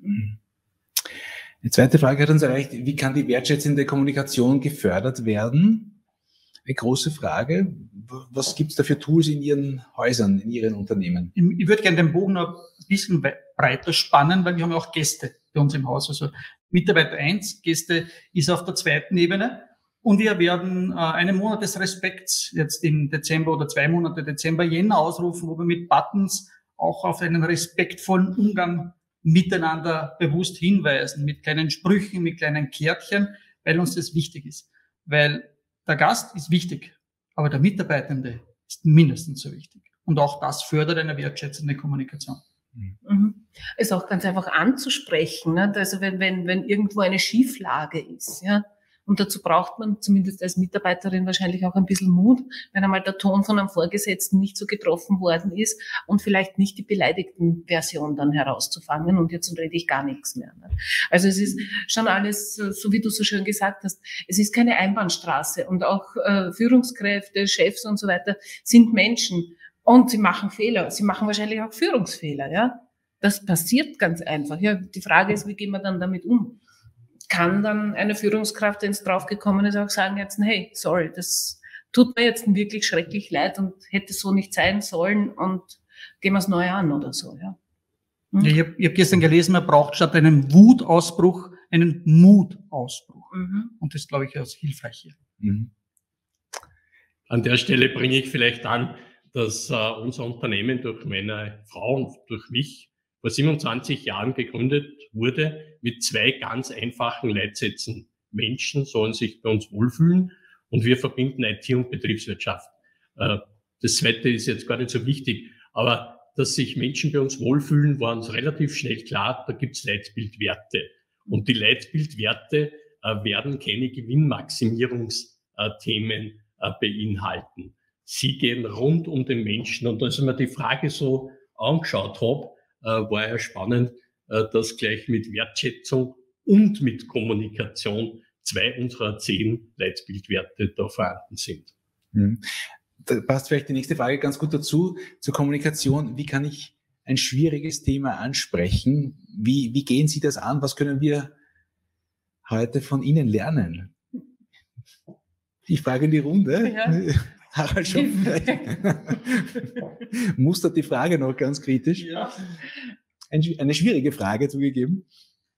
Die zweite Frage hat uns erreicht, wie kann die wertschätzende Kommunikation gefördert werden? Eine große Frage. Was gibt es da für Tools in Ihren Häusern, in Ihren Unternehmen? Ich würde gerne den Bogen noch ein bisschen breiter spannen, weil wir haben ja auch Gäste bei uns im Haus. Also Mitarbeiter eins, Gäste ist auf der zweiten Ebene. Und wir werden äh, einen Monat des Respekts jetzt im Dezember oder zwei Monate Dezember, Jänner ausrufen, wo wir mit Buttons auch auf einen respektvollen Umgang miteinander bewusst hinweisen, mit kleinen Sprüchen, mit kleinen Kärtchen, weil uns das wichtig ist. Weil der Gast ist wichtig, aber der Mitarbeitende ist mindestens so wichtig. Und auch das fördert eine wertschätzende Kommunikation. Mhm. Ist auch ganz einfach anzusprechen, ne? Also wenn, wenn, wenn irgendwo eine Schieflage ist, ja. Und dazu braucht man zumindest als Mitarbeiterin wahrscheinlich auch ein bisschen Mut, wenn einmal der Ton von einem Vorgesetzten nicht so getroffen worden ist und vielleicht nicht die beleidigten Version dann herauszufangen und jetzt rede ich gar nichts mehr. Ne? Also es ist schon alles, so wie du so schön gesagt hast, es ist keine Einbahnstraße und auch äh, Führungskräfte, Chefs und so weiter sind Menschen und sie machen Fehler. Sie machen wahrscheinlich auch Führungsfehler, ja. Das passiert ganz einfach. Ja, die Frage ist, wie gehen wir dann damit um? Kann dann eine Führungskraft, wenn es draufgekommen ist, auch sagen jetzt, hey, sorry, das tut mir jetzt wirklich schrecklich leid und hätte so nicht sein sollen und gehen wir es neu an oder so, ja. Hm? Ja, ich habe hab gestern gelesen, man braucht statt einem Wutausbruch einen Mutausbruch. Mhm. Und das, glaube ich, ist hilfreich hier. Mhm. An der Stelle bringe ich vielleicht an, dass äh, unser Unternehmen durch meine Frau und durch mich vor siebenundzwanzig Jahren gegründet wurde mit zwei ganz einfachen Leitsätzen. Menschen sollen sich bei uns wohlfühlen und wir verbinden I T und Betriebswirtschaft. Das zweite ist jetzt gar nicht so wichtig, aber dass sich Menschen bei uns wohlfühlen, war uns relativ schnell klar, da gibt's Leitbildwerte. Und die Leitbildwerte werden keine Gewinnmaximierungsthemen beinhalten. Sie gehen rund um den Menschen. Und als ich mir die Frage so angeschaut habe, war ja spannend, dass gleich mit Wertschätzung und mit Kommunikation zwei unserer zehn Leitbildwerte da vorhanden sind. Mhm. Da passt vielleicht die nächste Frage ganz gut dazu, zur Kommunikation. Wie kann ich ein schwieriges Thema ansprechen? Wie, wie gehen Sie das an? Was können wir heute von Ihnen lernen? Ich frage in die Runde. Ja. Harald schon vielleicht mustert die Frage noch ganz kritisch. Ja. Eine schwierige Frage zugegeben.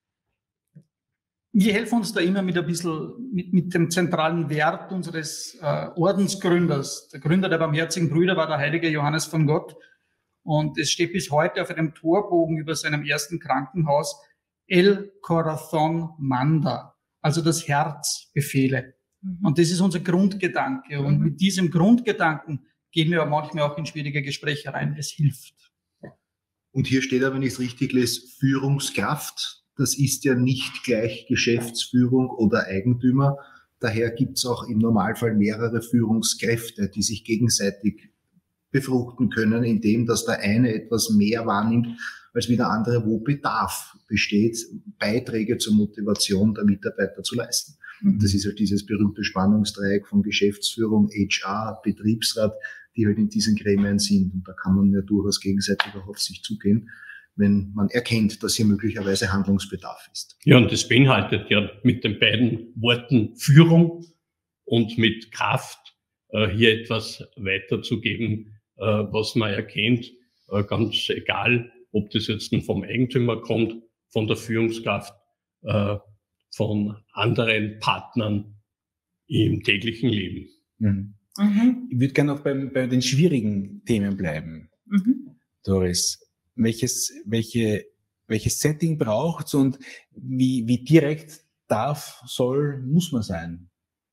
Wir helfen uns da immer mit ein bisschen, mit, mit dem zentralen Wert unseres äh, Ordensgründers. Der Gründer der Barmherzigen Brüder war der heilige Johannes von Gott. Und es steht bis heute auf einem Torbogen über seinem ersten Krankenhaus El Corazón Manda, also das Herz befehle. Mhm. Und das ist unser Grundgedanke. Und mhm. mit diesem Grundgedanken gehen wir manchmal auch in schwierige Gespräche rein. Es hilft. Und hier steht aber, wenn ich es richtig lese, Führungskraft. Das ist ja nicht gleich Geschäftsführung oder Eigentümer. Daher gibt es auch im Normalfall mehrere Führungskräfte, die sich gegenseitig befruchten können, indem dass der eine etwas mehr wahrnimmt als wie der andere, wo Bedarf besteht, Beiträge zur Motivation der Mitarbeiter zu leisten. Mhm. Das ist halt dieses berühmte Spannungsdreieck von Geschäftsführung, H R, Betriebsrat, die halt in diesen Gremien sind. Und da kann man ja durchaus gegenseitig auch auf sich zugehen, wenn man erkennt, dass hier möglicherweise Handlungsbedarf ist. Ja, und das beinhaltet ja mit den beiden Worten Führung und mit Kraft äh, hier etwas weiterzugeben, äh, was man erkennt, äh, ganz egal, ob das jetzt vom Eigentümer kommt, von der Führungskraft, äh, von anderen Partnern im täglichen Leben. Mhm. Mhm. Ich würde gerne noch beim, bei den schwierigen Themen bleiben. Mhm. Doris, welches, welche, welches Setting braucht's und wie, wie direkt darf, soll, muss man sein?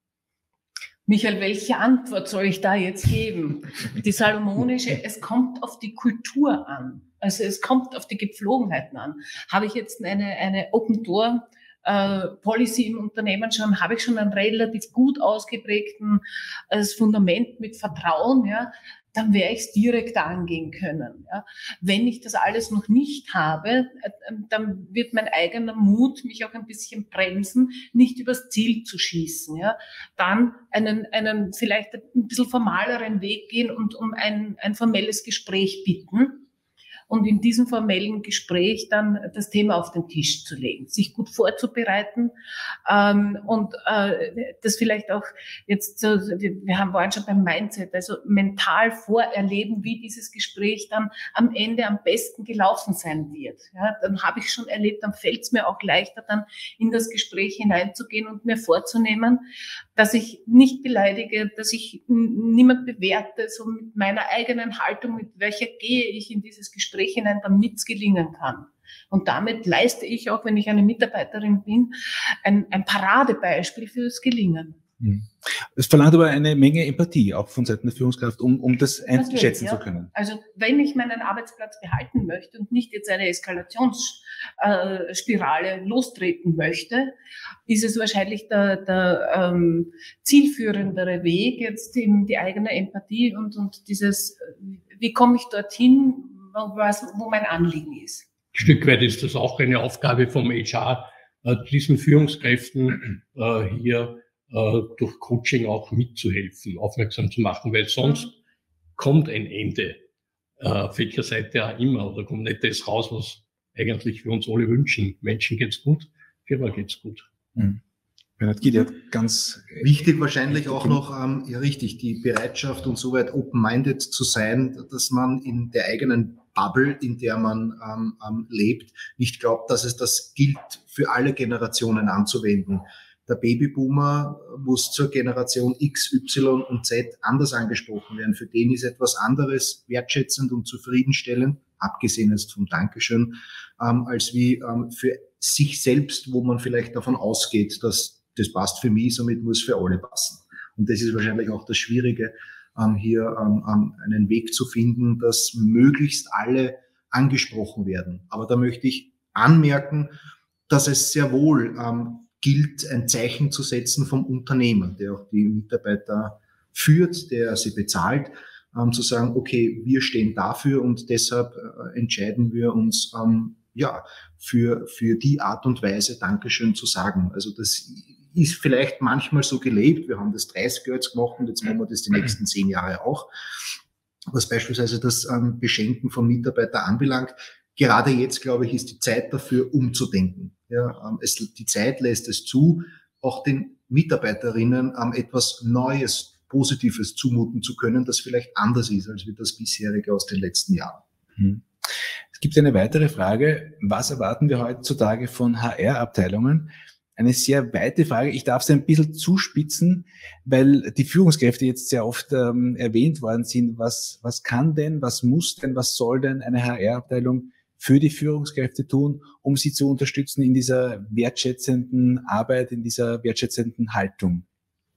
Michael, welche Antwort soll ich da jetzt geben? Die salomonische, es kommt auf die Kultur an. Also es kommt auf die Gepflogenheiten an. Habe ich jetzt eine, eine Open Door äh, Policy im Unternehmen schon, habe ich schon einen relativ gut ausgeprägten äh, Fundament mit Vertrauen, ja, dann werde ich es direkt angehen können. Ja. Wenn ich das alles noch nicht habe, dann wird mein eigener Mut mich auch ein bisschen bremsen, nicht übers Ziel zu schießen. Ja. Dann einen, einen vielleicht ein bisschen formaleren Weg gehen und um ein, ein formelles Gespräch bitten. Und in diesem formellen Gespräch dann das Thema auf den Tisch zu legen, sich gut vorzubereiten ähm, und äh, das vielleicht auch jetzt, so, wir, wir haben vorhin schon beim Mindset, also mental vorerleben, wie dieses Gespräch dann am Ende am besten gelaufen sein wird. Ja, dann habe ich schon erlebt, dann fällt es mir auch leichter, dann in das Gespräch hineinzugehen und mir vorzunehmen, dass ich nicht beleidige, dass ich niemand bewerte, so mit meiner eigenen Haltung, mit welcher gehe ich in dieses Gespräch hinein, damit es gelingen kann. Und damit leiste ich auch, wenn ich eine Mitarbeiterin bin, ein, ein Paradebeispiel für das Gelingen. Es verlangt aber eine Menge Empathie, auch von Seiten der Führungskraft, um, um das einschätzen ja. zu können. Also wenn ich meinen Arbeitsplatz behalten möchte und nicht jetzt eine Eskalationsspirale äh, lostreten möchte, ist es wahrscheinlich der, der ähm, zielführendere Weg, jetzt eben die eigene Empathie und, und dieses, wie komme ich dorthin, was, wo mein Anliegen ist. Ein Stück weit ist das auch eine Aufgabe vom H R, diesen Führungskräften äh, hier äh, durch Coaching auch mitzuhelfen, aufmerksam zu machen, weil sonst kommt ein Ende, äh, auf welcher Seite auch immer, oder kommt nicht das raus, was eigentlich wir uns alle wünschen. Menschen geht's gut, Firma geht's gut. Mhm. Bernhard Gied hat ganz wichtig wahrscheinlich auch noch, ähm, ja richtig, die Bereitschaft und soweit open-minded zu sein, dass man in der eigenen Bubble, in der man ähm, ähm, lebt, nicht glaubt, dass es das gilt, für alle Generationen anzuwenden. Der Babyboomer muss zur Generation X, Y und Z anders angesprochen werden. Für den ist etwas anderes wertschätzend und zufriedenstellend, abgesehen jetzt vom Dankeschön, ähm, als wie ähm, für sich selbst, wo man vielleicht davon ausgeht, dass das passt für mich, somit muss für alle passen. Und das ist wahrscheinlich auch das Schwierige, ähm, hier ähm, einen Weg zu finden, dass möglichst alle angesprochen werden. Aber da möchte ich anmerken, dass es sehr wohl ähm, gilt, ein Zeichen zu setzen vom Unternehmer, der auch die Mitarbeiter führt, der sie bezahlt, ähm, zu sagen, okay, wir stehen dafür und deshalb äh, entscheiden wir uns, ähm, ja, für, für die Art und Weise Dankeschön zu sagen. Also das ist vielleicht manchmal so gelebt. Wir haben das dreißig Jahre jetzt gemacht und jetzt machen wir das die nächsten zehn Jahre auch. Was beispielsweise das ähm, Beschenken von Mitarbeitern anbelangt. Gerade jetzt, glaube ich, ist die Zeit dafür, umzudenken. Ja, ähm, es, die Zeit lässt es zu, auch den Mitarbeiterinnen ähm, etwas Neues, Positives zumuten zu können, das vielleicht anders ist, als wie das bisherige aus den letzten Jahren. Hm. Es gibt eine weitere Frage. Was erwarten wir heutzutage von H R-Abteilungen? Eine sehr weite Frage. Ich darf sie ein bisschen zuspitzen, weil die Führungskräfte jetzt sehr oft ähm, erwähnt worden sind. Was, was kann denn, was muss denn, was soll denn eine H R-Abteilung für die Führungskräfte tun, um sie zu unterstützen in dieser wertschätzenden Arbeit, in dieser wertschätzenden Haltung?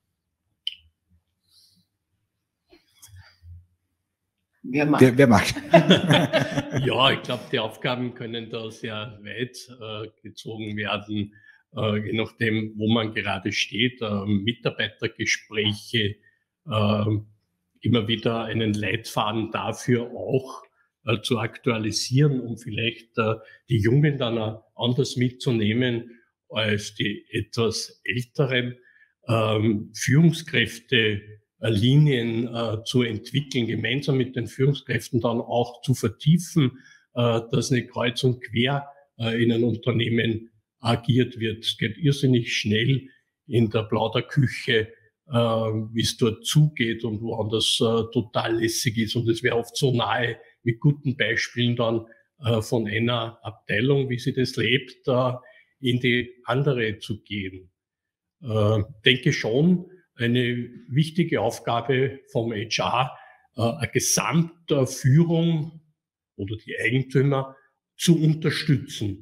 Wer mag? Wer, wer mag? Ja, ich glaube, die Aufgaben können da sehr weit äh, gezogen werden, äh, je nachdem, wo man gerade steht. Äh, Mitarbeitergespräche, äh, immer wieder einen Leitfaden dafür auch äh, zu aktualisieren, um vielleicht äh, die Jungen dann auch anders mitzunehmen als die etwas älteren ähm, Führungskräfte. Linien äh, zu entwickeln, gemeinsam mit den Führungskräften dann auch zu vertiefen, äh, dass eine Kreuz und Quer äh, in einem Unternehmen agiert wird. Es geht irrsinnig schnell in der Plauderküche, äh, wie es dort zugeht und woanders äh, total lässig ist. Und es wäre oft so nahe, mit guten Beispielen dann äh, von einer Abteilung, wie sie das lebt, äh, in die andere zu gehen. Äh, denke schon, eine wichtige Aufgabe vom H R, eine Gesamtführung oder die Eigentümer zu unterstützen,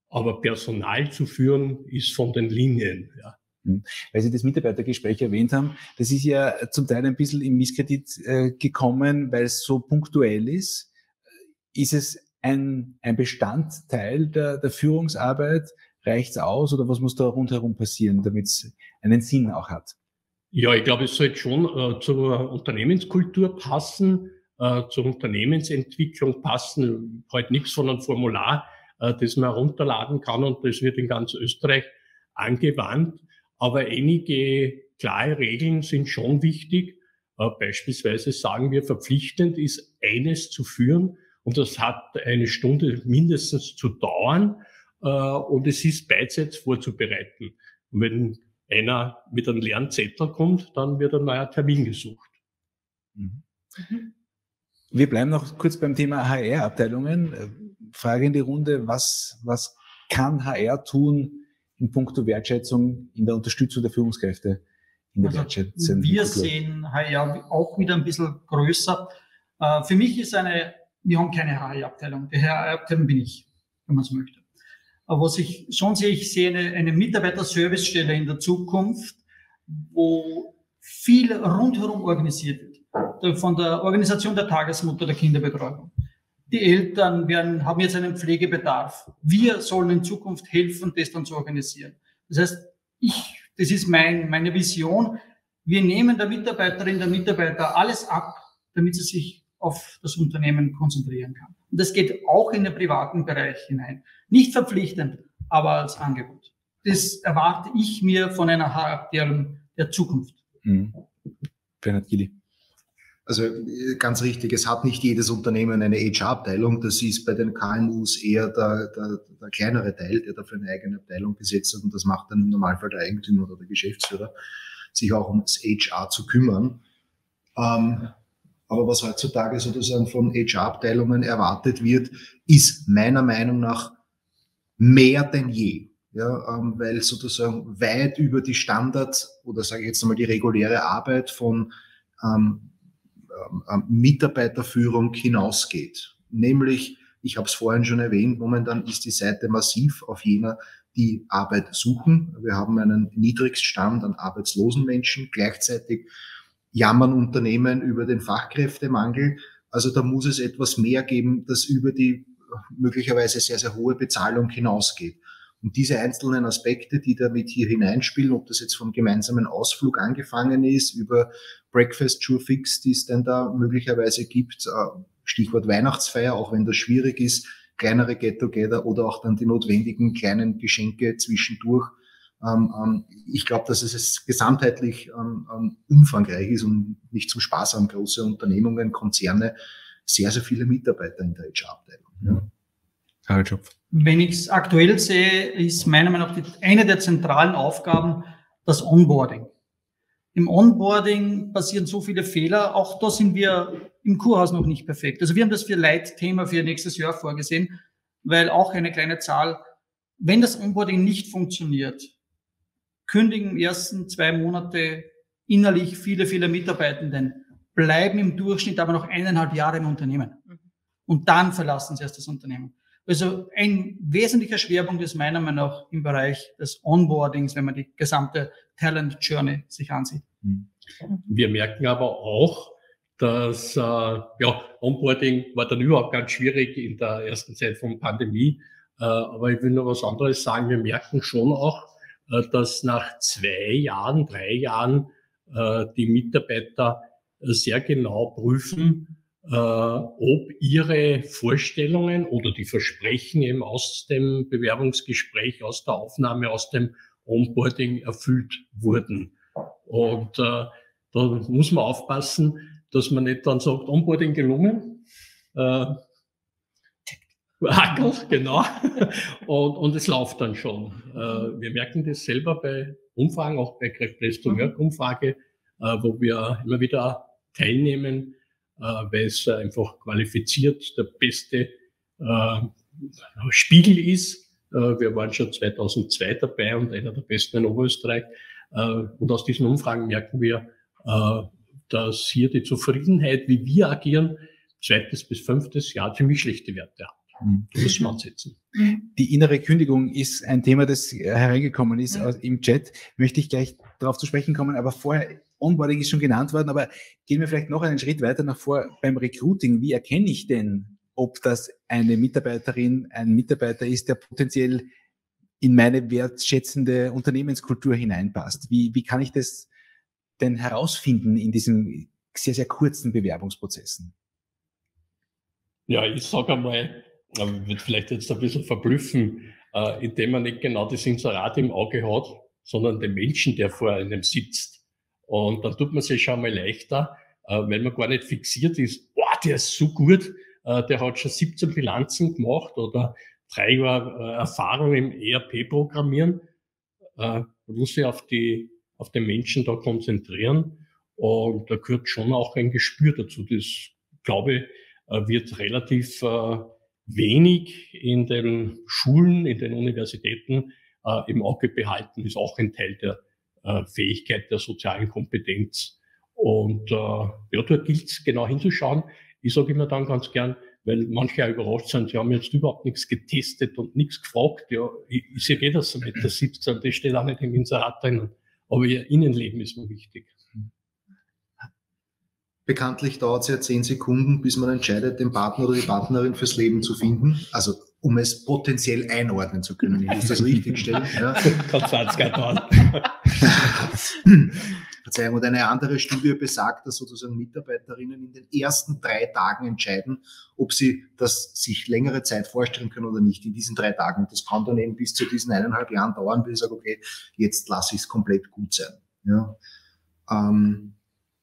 aber Personal zu führen ist von den Linien. Ja. Weil Sie das Mitarbeitergespräch erwähnt haben, das ist ja zum Teil ein bisschen im Misskredit äh, gekommen, weil es so punktuell ist. Ist es ein, ein Bestandteil der, der Führungsarbeit? Reicht's aus oder was muss da rundherum passieren, damit es einen Sinn auch hat? Ja, ich glaube, es sollte schon äh, zur Unternehmenskultur passen, äh, zur Unternehmensentwicklung passen. Halt nichts von einem Formular, äh, das man herunterladen kann und das wird in ganz Österreich angewandt. Aber einige klare Regeln sind schon wichtig. Äh, beispielsweise sagen wir, verpflichtend ist eines zu führen und das hat eine Stunde mindestens zu dauern äh, und es ist beidseits vorzubereiten. Und wenn einer mit einem leeren Zettel kommt, dann wird ein neuer Termin gesucht. Mhm. Wir bleiben noch kurz beim Thema H R-Abteilungen. Frage in die Runde, was, was kann H R tun in puncto Wertschätzung, in der Unterstützung der Führungskräfte? In der also Wertschätzung? Wir sehen H R auch wieder ein bisschen größer. Für mich ist eine, wir haben keine H R-Abteilung. Die H R-Abteilung bin ich, wenn man so möchte. Aber was ich schon sehe, ich sehe eine, eine Mitarbeiter-Service-Stelle in der Zukunft, wo viel rundherum organisiert wird. Von der Organisation der Tagesmutter, der Kinderbetreuung. Die Eltern werden, haben jetzt einen Pflegebedarf. Wir sollen in Zukunft helfen, das dann zu organisieren. Das heißt, ich, das ist mein, meine Vision. Wir nehmen der Mitarbeiterin, der Mitarbeiter alles ab, damit sie sich auf das Unternehmen konzentrieren kann. Und das geht auch in den privaten Bereich hinein. Nicht verpflichtend, aber als Angebot. Das erwarte ich mir von einer H R-Abteilung der Zukunft. Mhm. Bernhard Gilli. Also ganz richtig, es hat nicht jedes Unternehmen eine H R-Abteilung. Das ist bei den K M Us eher der, der, der kleinere Teil, der dafür eine eigene Abteilung besetzt hat. Und das macht dann im Normalfall der Eigentümer oder der Geschäftsführer, sich auch ums H R zu kümmern. Ähm, aber was heutzutage sozusagen von H R-Abteilungen erwartet wird, ist meiner Meinung nach mehr denn je. Ja, ähm, weil sozusagen weit über die Standards oder sage ich jetzt einmal die reguläre Arbeit von ähm, ähm, Mitarbeiterführung hinausgeht. Nämlich, ich habe es vorhin schon erwähnt, momentan ist die Seite massiv auf jener, die Arbeit suchen. Wir haben einen Niedrigststand an arbeitslosen Menschen. Gleichzeitig jammern Unternehmen über den Fachkräftemangel. Also da muss es etwas mehr geben, das über die möglicherweise sehr, sehr hohe Bezahlung hinausgeht. Und diese einzelnen Aspekte, die damit hier hineinspielen, ob das jetzt vom gemeinsamen Ausflug angefangen ist, über Breakfast Sure Fix, die es denn da möglicherweise gibt, Stichwort Weihnachtsfeier, auch wenn das schwierig ist, kleinere Get-Together oder auch dann die notwendigen kleinen Geschenke zwischendurch. Ich glaube, dass es gesamtheitlich umfangreich ist und nicht zum Spaß haben. Große Unternehmungen, Konzerne, sehr, sehr viele Mitarbeiter in der H R-Abteilung. Ja. Harald Schopf. Wenn ich es aktuell sehe, ist meiner Meinung nach die, eine der zentralen Aufgaben das Onboarding. Im Onboarding passieren so viele Fehler, auch da sind wir im Kurhaus noch nicht perfekt. Also wir haben das für Leitthema für nächstes Jahr vorgesehen, weil auch eine kleine Zahl, wenn das Onboarding nicht funktioniert, kündigen im ersten zwei Monate innerlich viele, viele Mitarbeitenden, bleiben im Durchschnitt aber noch eineinhalb Jahre im Unternehmen. Und dann verlassen sie erst das Unternehmen. Also ein wesentlicher Schwerpunkt ist meiner Meinung nach im Bereich des Onboardings, wenn man die gesamte Talent Journey sich ansieht. Wir merken aber auch, dass äh, ja, Onboarding war dann überhaupt ganz schwierig in der ersten Zeit von Pandemie. Äh, aber ich will noch was anderes sagen. Wir merken schon auch, äh, dass nach zwei Jahren, drei Jahren äh, die Mitarbeiter äh, sehr genau prüfen, äh, ob ihre Vorstellungen oder die Versprechen eben aus dem Bewerbungsgespräch, aus der Aufnahme, aus dem Onboarding erfüllt wurden. Und äh, da muss man aufpassen, dass man nicht dann sagt, Onboarding gelungen, äh, Hackel, genau, und, und es läuft dann schon. Äh, wir merken das selber bei Umfragen, auch bei Great Place to Work Umfrage, äh, wo wir immer wieder teilnehmen, äh, weil es einfach qualifiziert der beste äh, Spiegel ist. Äh, wir waren schon zweitausendzwei dabei und einer der besten in Oberösterreich. Äh, und aus diesen Umfragen merken wir, äh, dass hier die Zufriedenheit, wie wir agieren, zweites bis fünftes Jahr ziemlich schlechte Werte hat. Mhm. Das müssen wir ansetzen. Die innere Kündigung ist ein Thema, das hereingekommen ist ja. im Chat. Möchte ich gleich darauf zu sprechen kommen, aber vorher, Onboarding ist schon genannt worden, aber gehen wir vielleicht noch einen Schritt weiter nach vor beim Recruiting. Wie erkenne ich denn, ob das eine Mitarbeiterin, ein Mitarbeiter ist, der potenziell in meine wertschätzende Unternehmenskultur hineinpasst? Wie, wie kann ich das denn herausfinden in diesen sehr, sehr kurzen Bewerbungsprozessen? Ja, ich sage einmal, ich würde vielleicht jetzt ein bisschen verblüffen, äh, indem man nicht genau das Inserat im Auge hat, sondern den Menschen, der vor einem sitzt. Und dann tut man sich schon mal leichter, äh, weil man gar nicht fixiert ist, boah, der ist so gut, äh, der hat schon siebzehn Bilanzen gemacht oder drei Jahre äh, Erfahrung im E R P-Programmieren. Äh, man muss sich auf die, auf den Menschen da konzentrieren. Und da gehört schon auch ein Gespür dazu. Das, glaube ich, äh, wird relativ äh, wenig in den Schulen, in den Universitäten äh, im Auge behalten, ist auch ein Teil der äh, Fähigkeit der sozialen Kompetenz. Und äh, ja, da gilt es genau hinzuschauen. Ich sage immer dann ganz gern, weil manche auch überrascht sind, sie haben jetzt überhaupt nichts getestet und nichts gefragt. Ja, ich, ich sehe eh, dass sie mit der siebzehn, das steht auch nicht im Inserat drinnen. Aber ihr Innenleben ist mir wichtig. Bekanntlich dauert es ja zehn Sekunden, bis man entscheidet, den Partner oder die Partnerin fürs Leben zu finden. Also, um es potenziell einordnen zu können. Ich muss das richtig stellen. Ja. Kann zwanzig dauern. Verzeihung. Und eine andere Studie besagt, dass sozusagen Mitarbeiterinnen in den ersten drei Tagen entscheiden, ob sie das sich längere Zeit vorstellen können oder nicht in diesen drei Tagen. Und das kann dann eben bis zu diesen eineinhalb Jahren dauern, bis ich sage, okay, jetzt lasse ich es komplett gut sein. Ja. Ähm,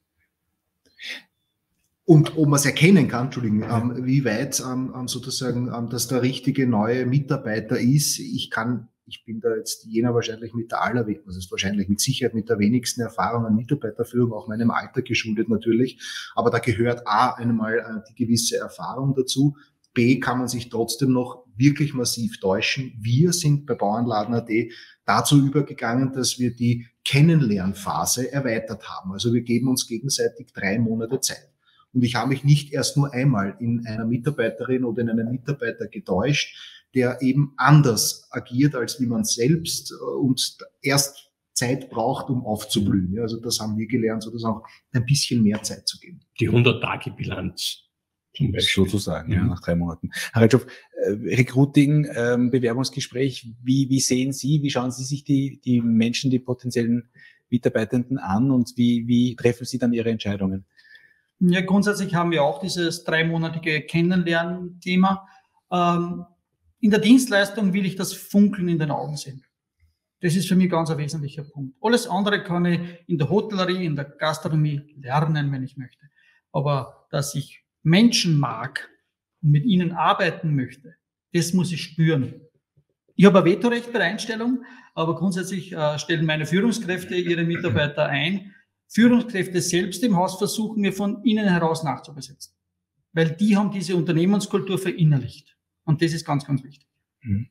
Und ob man es erkennen kann, Entschuldigung, ähm, wie weit ähm, sozusagen ähm, das der richtige neue Mitarbeiter ist. Ich kann, ich bin da jetzt jener wahrscheinlich mit der allerwenigsten, also ist wahrscheinlich mit Sicherheit mit der wenigsten Erfahrung an Mitarbeiterführung, auch meinem Alter geschuldet natürlich. Aber da gehört A, einmal äh, die gewisse Erfahrung dazu. B, kann man sich trotzdem noch wirklich massiv täuschen. Wir sind bei Bauernladen punkt at dazu übergegangen, dass wir die Kennenlernphase erweitert haben. Also wir geben uns gegenseitig drei Monate Zeit. Und ich habe mich nicht erst nur einmal in einer Mitarbeiterin oder in einem Mitarbeiter getäuscht, der eben anders agiert, als wie man selbst und erst Zeit braucht, um aufzublühen. Also das haben wir gelernt, sozusagen ein bisschen mehr Zeit zu geben. Die hundert-Tage-Bilanz zum Beispiel. Sozusagen, ja, nach drei Monaten. Herr Retschov, äh, Recruiting, ähm, Bewerbungsgespräch, wie, wie sehen Sie, wie schauen Sie sich die, die Menschen, die potenziellen Mitarbeitenden an und wie, wie treffen Sie dann Ihre Entscheidungen? Ja, grundsätzlich haben wir auch dieses dreimonatige Kennenlernen-Thema. Ähm, in der Dienstleistung will ich das Funkeln in den Augen sehen. Das ist für mich ganz ein wesentlicher Punkt. Alles andere kann ich in der Hotellerie, in der Gastronomie lernen, wenn ich möchte. Aber dass ich Menschen mag und mit ihnen arbeiten möchte, das muss ich spüren. Ich habe ein Vetorecht bei der Einstellung, aber grundsätzlich äh, stellen meine Führungskräfte ihre Mitarbeiter ein. Führungskräfte selbst im Haus versuchen wir von innen heraus nachzubesetzen. Weil die haben diese Unternehmenskultur verinnerlicht. Und das ist ganz, ganz wichtig. Mhm.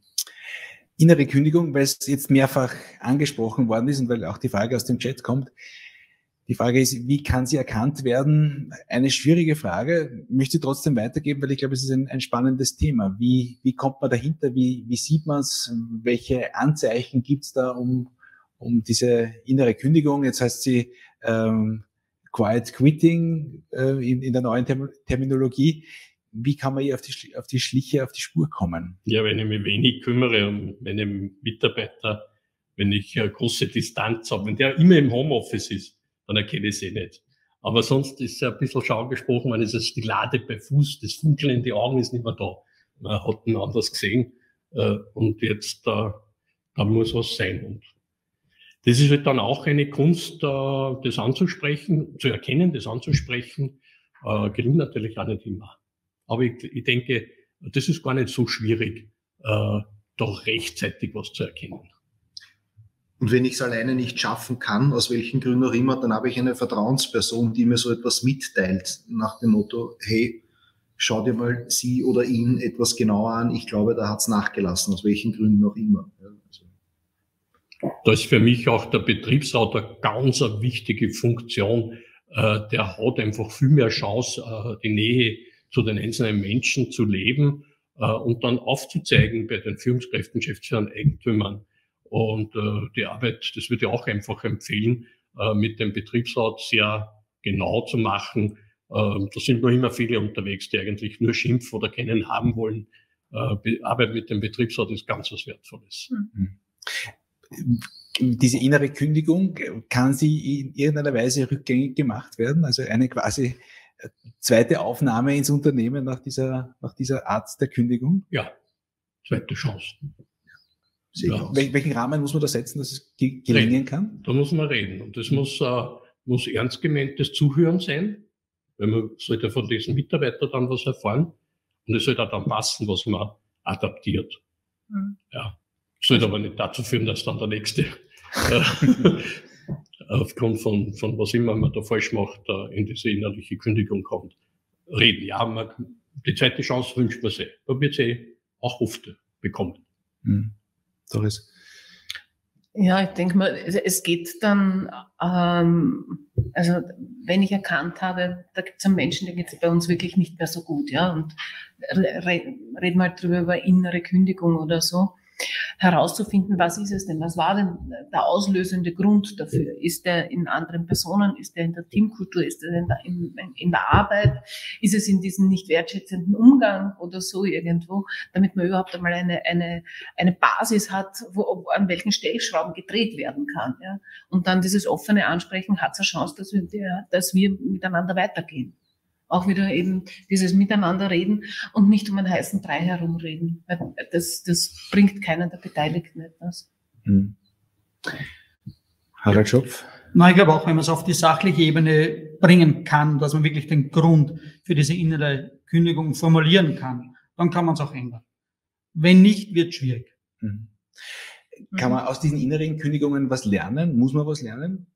Innere Kündigung, weil es jetzt mehrfach angesprochen worden ist und weil auch die Frage aus dem Chat kommt. Die Frage ist, wie kann sie erkannt werden? Eine schwierige Frage, möchte sie trotzdem weitergeben, weil ich glaube, es ist ein, ein spannendes Thema. Wie, wie kommt man dahinter? Wie, wie sieht man es? Welche Anzeichen gibt es da, um, um diese innere Kündigung? Jetzt heißt sie ähm, Quiet Quitting äh, in, in der neuen Term Terminologie. Wie kann man hier auf die, auf die Schliche, auf die Spur kommen? Ja, wenn ich mich wenig kümmere um meine Mitarbeiter, wenn ich eine große Distanz habe, wenn der immer im Homeoffice ist, dann erkenne ich sie nicht. Aber sonst ist ja ein bisschen schon angesprochen, man ist es die Lade bei Fuß, das Funkeln in die Augen ist nicht mehr da. Man hat ihn anders gesehen äh, und jetzt äh, da muss was sein. Und das ist halt dann auch eine Kunst, äh, das anzusprechen, zu erkennen, das anzusprechen, äh, gelingt natürlich auch nicht immer. Aber ich, ich denke, das ist gar nicht so schwierig, äh, doch rechtzeitig was zu erkennen. Und wenn ich es alleine nicht schaffen kann, aus welchen Gründen auch immer, dann habe ich eine Vertrauensperson, die mir so etwas mitteilt, nach dem Motto, hey, schau dir mal sie oder ihn etwas genauer an, ich glaube, da hat es nachgelassen, aus welchen Gründen auch immer. Ja, also. Da ist für mich auch der Betriebsrat eine ganz eine wichtige Funktion. Äh, der hat einfach viel mehr Chance, äh, die Nähe zu den einzelnen Menschen zu leben äh, und dann aufzuzeigen bei den Führungskräften, Geschäftsführern, Eigentümern. Und äh, die Arbeit, das würde ich auch einfach empfehlen, äh, mit dem Betriebsrat sehr genau zu machen. Äh, da sind noch immer viele unterwegs, die eigentlich nur Schimpf oder keinen haben wollen. Äh, Arbeit mit dem Betriebsrat ist ganz was Wertvolles. Mhm. Diese innere Kündigung, kann sie in irgendeiner Weise rückgängig gemacht werden? Also eine quasi zweite Aufnahme ins Unternehmen nach dieser, nach dieser Art der Kündigung? Ja, zweite Chance. Ja. Wel welchen Rahmen muss man da setzen, dass es ge gelingen reden. kann? Da muss man reden. Und das muss, äh, muss ernst gemeintes Zuhören sein, weil man sollte von diesen Mitarbeitern dann was erfahren. Und es sollte auch dann passen, was man adaptiert. Mhm. Ja. Sollte aber nicht dazu führen, dass dann der Nächste äh, aufgrund von, von was immer man da falsch macht, äh, in diese innerliche Kündigung kommt. Reden, ja, man, die zweite Chance wünscht man sich. Da wird sie auch oft bekommen. Mhm. Doris? Ja, ich denke mal, es geht dann, ähm, also wenn ich erkannt habe, da gibt es einen Menschen, der geht es bei uns wirklich nicht mehr so gut, ja, und re reden wir halt drüber über innere Kündigung oder so, herauszufinden, was ist es denn, was war denn der auslösende Grund dafür? Ist der in anderen Personen, ist der in der Teamkultur, ist der in der, in, in der Arbeit, ist es in diesem nicht wertschätzenden Umgang oder so irgendwo, damit man überhaupt einmal eine, eine, eine Basis hat, wo, an welchen Stellschrauben gedreht werden kann. Ja? Und dann dieses offene Ansprechen hat es eine Chance, dass wir, dass wir miteinander weitergehen. Auch wieder eben dieses Miteinander reden und nicht um einen heißen Brei herumreden. Das, das bringt keinen der Beteiligten etwas. Hm. Harald Schopf? Na, ich glaube auch, wenn man es auf die sachliche Ebene bringen kann, dass man wirklich den Grund für diese innere Kündigung formulieren kann, dann kann man es auch ändern. Wenn nicht, wird es schwierig. Hm. Kann man aus diesen inneren Kündigungen was lernen? Muss man was lernen?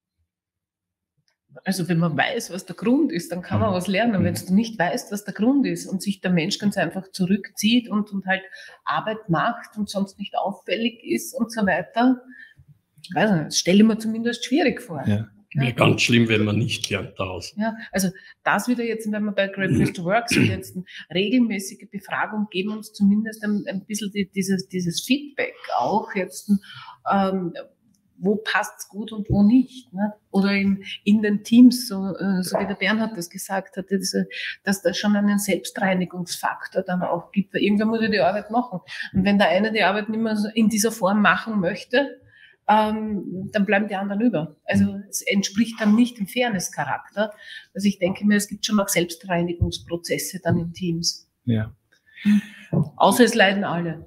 Also wenn man weiß, was der Grund ist, dann kann man mhm. was lernen. Und wenn du nicht weißt, was der Grund ist und sich der Mensch ganz einfach zurückzieht und, und halt Arbeit macht und sonst nicht auffällig ist und so weiter, ich weiß nicht, das stelle ich mir zumindest schwierig vor. Ja. Ja. Wäre ganz schlimm, wenn man nicht lernt daraus. Ja, also das wieder jetzt, wenn wir bei Great Place to Work sind, jetzt eine regelmäßige Befragung, geben uns zumindest ein, ein bisschen die, dieses, dieses Feedback auch jetzt, ähm, wo passt's gut und wo nicht. Ne? Oder in, in den Teams, so, so wie der Bernhard das gesagt hat, diese, dass da schon einen Selbstreinigungsfaktor dann auch gibt, weil irgendwer muss ja die Arbeit machen. Und wenn der eine die Arbeit nicht mehr so in dieser Form machen möchte, ähm, dann bleiben die anderen über. Also es entspricht dann nicht dem Fairness-Charakter. Also ich denke mir, es gibt schon auch Selbstreinigungsprozesse dann in Teams. Ja. Außer es leiden alle.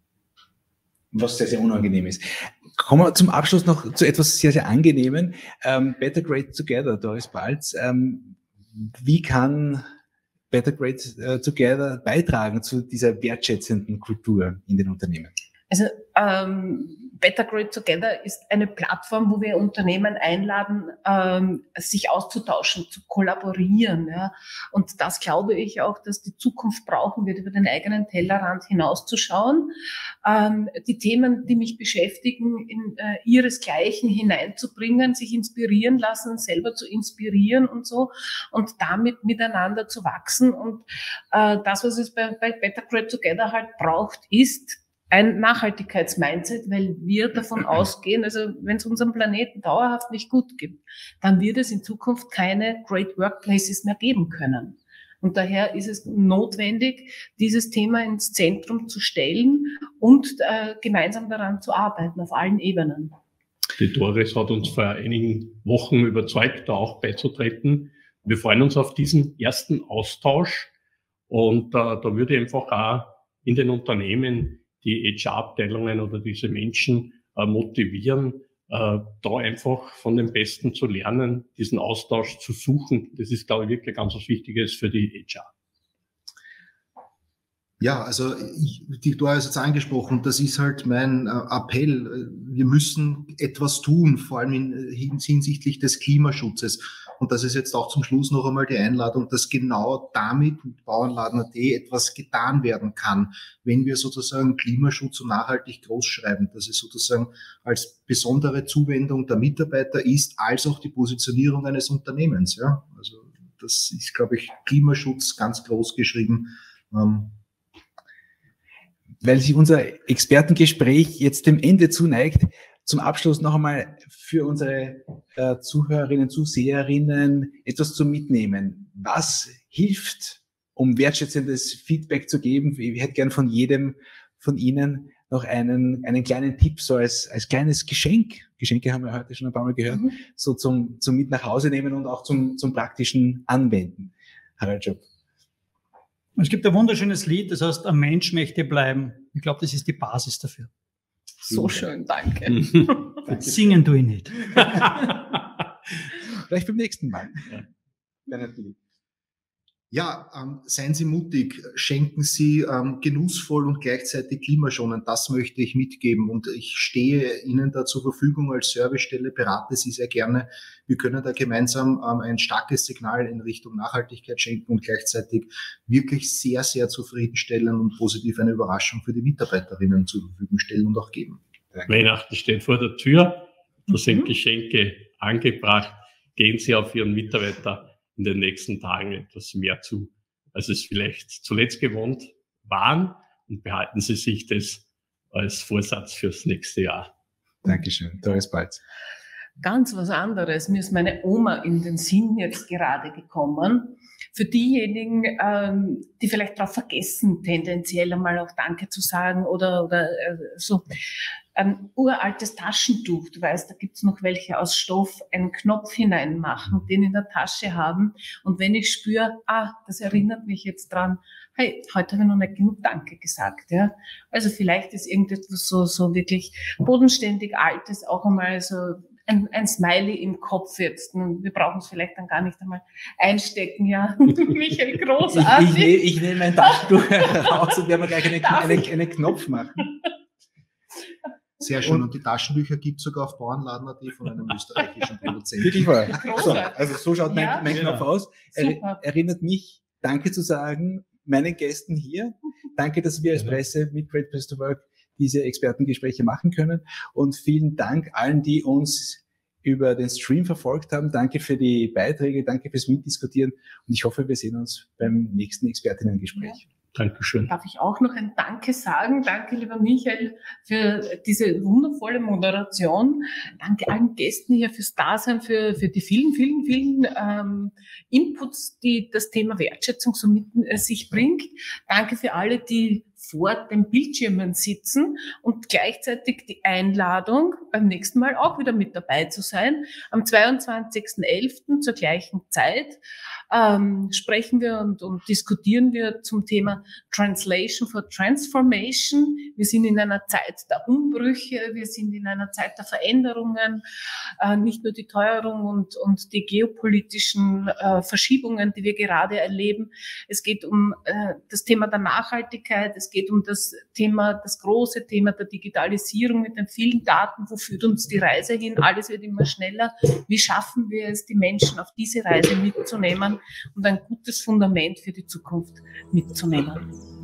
Was sehr, sehr unangenehm ist. Kommen wir zum Abschluss noch zu etwas sehr, sehr Angenehmen. Ähm, Better Great Together, Doris Balz. Ähm, wie kann Better Great äh, Together beitragen zu dieser wertschätzenden Kultur in den Unternehmen? Also ähm, Better Great Together ist eine Plattform, wo wir Unternehmen einladen, ähm, sich auszutauschen, zu kollaborieren. Ja. Und das glaube ich auch, dass die Zukunft brauchen wird, über den eigenen Tellerrand hinauszuschauen, ähm, die Themen, die mich beschäftigen, in äh, ihresgleichen hineinzubringen, sich inspirieren lassen, selber zu inspirieren und so und damit miteinander zu wachsen. Und äh, das, was es bei, bei Better Great Together halt braucht, ist ein Nachhaltigkeitsmindset, weil wir davon ausgehen, also wenn es unserem Planeten dauerhaft nicht gut gibt, dann wird es in Zukunft keine Great Workplaces mehr geben können. Und daher ist es notwendig, dieses Thema ins Zentrum zu stellen und äh, gemeinsam daran zu arbeiten, auf allen Ebenen. Die Doris hat uns vor einigen Wochen überzeugt, da auch beizutreten. Wir freuen uns auf diesen ersten Austausch und äh, da würde ich einfach auch in den Unternehmen die H R-Abteilungen oder diese Menschen äh, motivieren, äh, da einfach von den Besten zu lernen, diesen Austausch zu suchen. Das ist, glaube ich, wirklich ganz was Wichtiges für die H R. Ja, also ich, die Doris hat es angesprochen, das ist halt mein äh, Appell. Wir müssen etwas tun, vor allem in, hinsichtlich des Klimaschutzes. Und das ist jetzt auch zum Schluss noch einmal die Einladung, dass genau damit mit Bauernladen Punkt at etwas getan werden kann, wenn wir sozusagen Klimaschutz und nachhaltig großschreiben, dass es sozusagen als besondere Zuwendung der Mitarbeiter ist, als auch die Positionierung eines Unternehmens. Ja, also das ist, glaube ich, Klimaschutz ganz groß geschrieben. Ähm, weil sich unser Expertengespräch jetzt dem Ende zuneigt, zum Abschluss noch einmal für unsere äh, Zuhörerinnen, Zuseherinnen etwas zum Mitnehmen. Was hilft, um wertschätzendes Feedback zu geben? Ich hätte gern von jedem von Ihnen noch einen, einen kleinen Tipp, so als, als kleines Geschenk. Geschenke haben wir heute schon ein paar Mal gehört, mhm. so zum, zum mit nach Hause nehmen und auch zum, zum praktischen Anwenden. Harald Job. Es gibt ein wunderschönes Lied, das heißt, ein Mensch möchte bleiben. Ich glaube, das ist die Basis dafür. So schön, danke. danke. Singen tue ich nicht. Vielleicht beim nächsten Mal. Ja. Ja, ähm, seien Sie mutig, schenken Sie ähm, genussvoll und gleichzeitig klimaschonend. Das möchte ich mitgeben und ich stehe Ihnen da zur Verfügung als Servicestelle, berate Sie sehr gerne. Wir können da gemeinsam ähm, ein starkes Signal in Richtung Nachhaltigkeit schenken und gleichzeitig wirklich sehr, sehr zufriedenstellen und positiv eine Überraschung für die Mitarbeiterinnen zur Verfügung stellen und auch geben. Danke. Weihnachten steht vor der Tür, da sind mhm. Geschenke angebracht. Gehen Sie auf Ihren Mitarbeiter in den nächsten Tagen etwas mehr zu, als es vielleicht zuletzt gewohnt waren, und behalten Sie sich das als Vorsatz fürs nächste Jahr. Dankeschön. Doris Balz. Ganz was anderes. Mir ist meine Oma in den Sinn jetzt gerade gekommen. Für diejenigen, ähm, die vielleicht darauf vergessen, tendenziell einmal auch Danke zu sagen oder, oder äh, so. Ein uraltes Taschentuch, du weißt, da gibt's noch welche aus Stoff, einen Knopf hineinmachen, den in der Tasche haben. Und wenn ich spüre, ah, das erinnert mich jetzt dran, hey, heute habe ich noch nicht genug Danke gesagt. Ja. Also vielleicht ist irgendetwas so, so wirklich bodenständig Altes auch einmal so ein, ein Smiley im Kopf jetzt. Und wir brauchen es vielleicht dann gar nicht einmal einstecken, ja. Michael, großartig. Ich, ich, ich, ich nehme mein Taschentuch raus und werden wir gleich einen, einen, einen Knopf machen. Sehr schön. Und, und die Taschentücher gibt es sogar auf Bauernladen punkt at von einem österreichischen Produzenten. Wirklich wahr. So, also so schaut mein, ja, mein Knopf ja. aus. Er, erinnert mich, Danke zu sagen, meinen Gästen hier. Danke, dass wir als Presse mit Great Place to Work diese Expertengespräche machen können. Und vielen Dank allen, die uns über den Stream verfolgt haben. Danke für die Beiträge, danke fürs Mitdiskutieren. Und ich hoffe, wir sehen uns beim nächsten Expertinnengespräch. Ja. Dankeschön. Darf ich auch noch ein Danke sagen? Danke, lieber Michael, für diese wundervolle Moderation. Danke allen Gästen hier fürs Dasein, für, für die vielen, vielen, vielen ähm, Inputs, die das Thema Wertschätzung so mit äh, sich bringt. Danke für alle, die vor den Bildschirmen sitzen und gleichzeitig die Einladung, beim nächsten Mal auch wieder mit dabei zu sein. Am zweiundzwanzigsten elften zur gleichen Zeit ähm, sprechen wir und, und diskutieren wir zum Thema Translation for Transformation. Wir sind in einer Zeit der Umbrüche, wir sind in einer Zeit der Veränderungen, äh, nicht nur die Teuerung und, und die geopolitischen äh, Verschiebungen, die wir gerade erleben. Es geht um äh, das Thema der Nachhaltigkeit, es geht um das Thema, das große Thema der Digitalisierung mit den vielen Daten. Wo führt uns die Reise hin? Alles wird immer schneller. Wie schaffen wir es, die Menschen auf diese Reise mitzunehmen und ein gutes Fundament für die Zukunft mitzunehmen?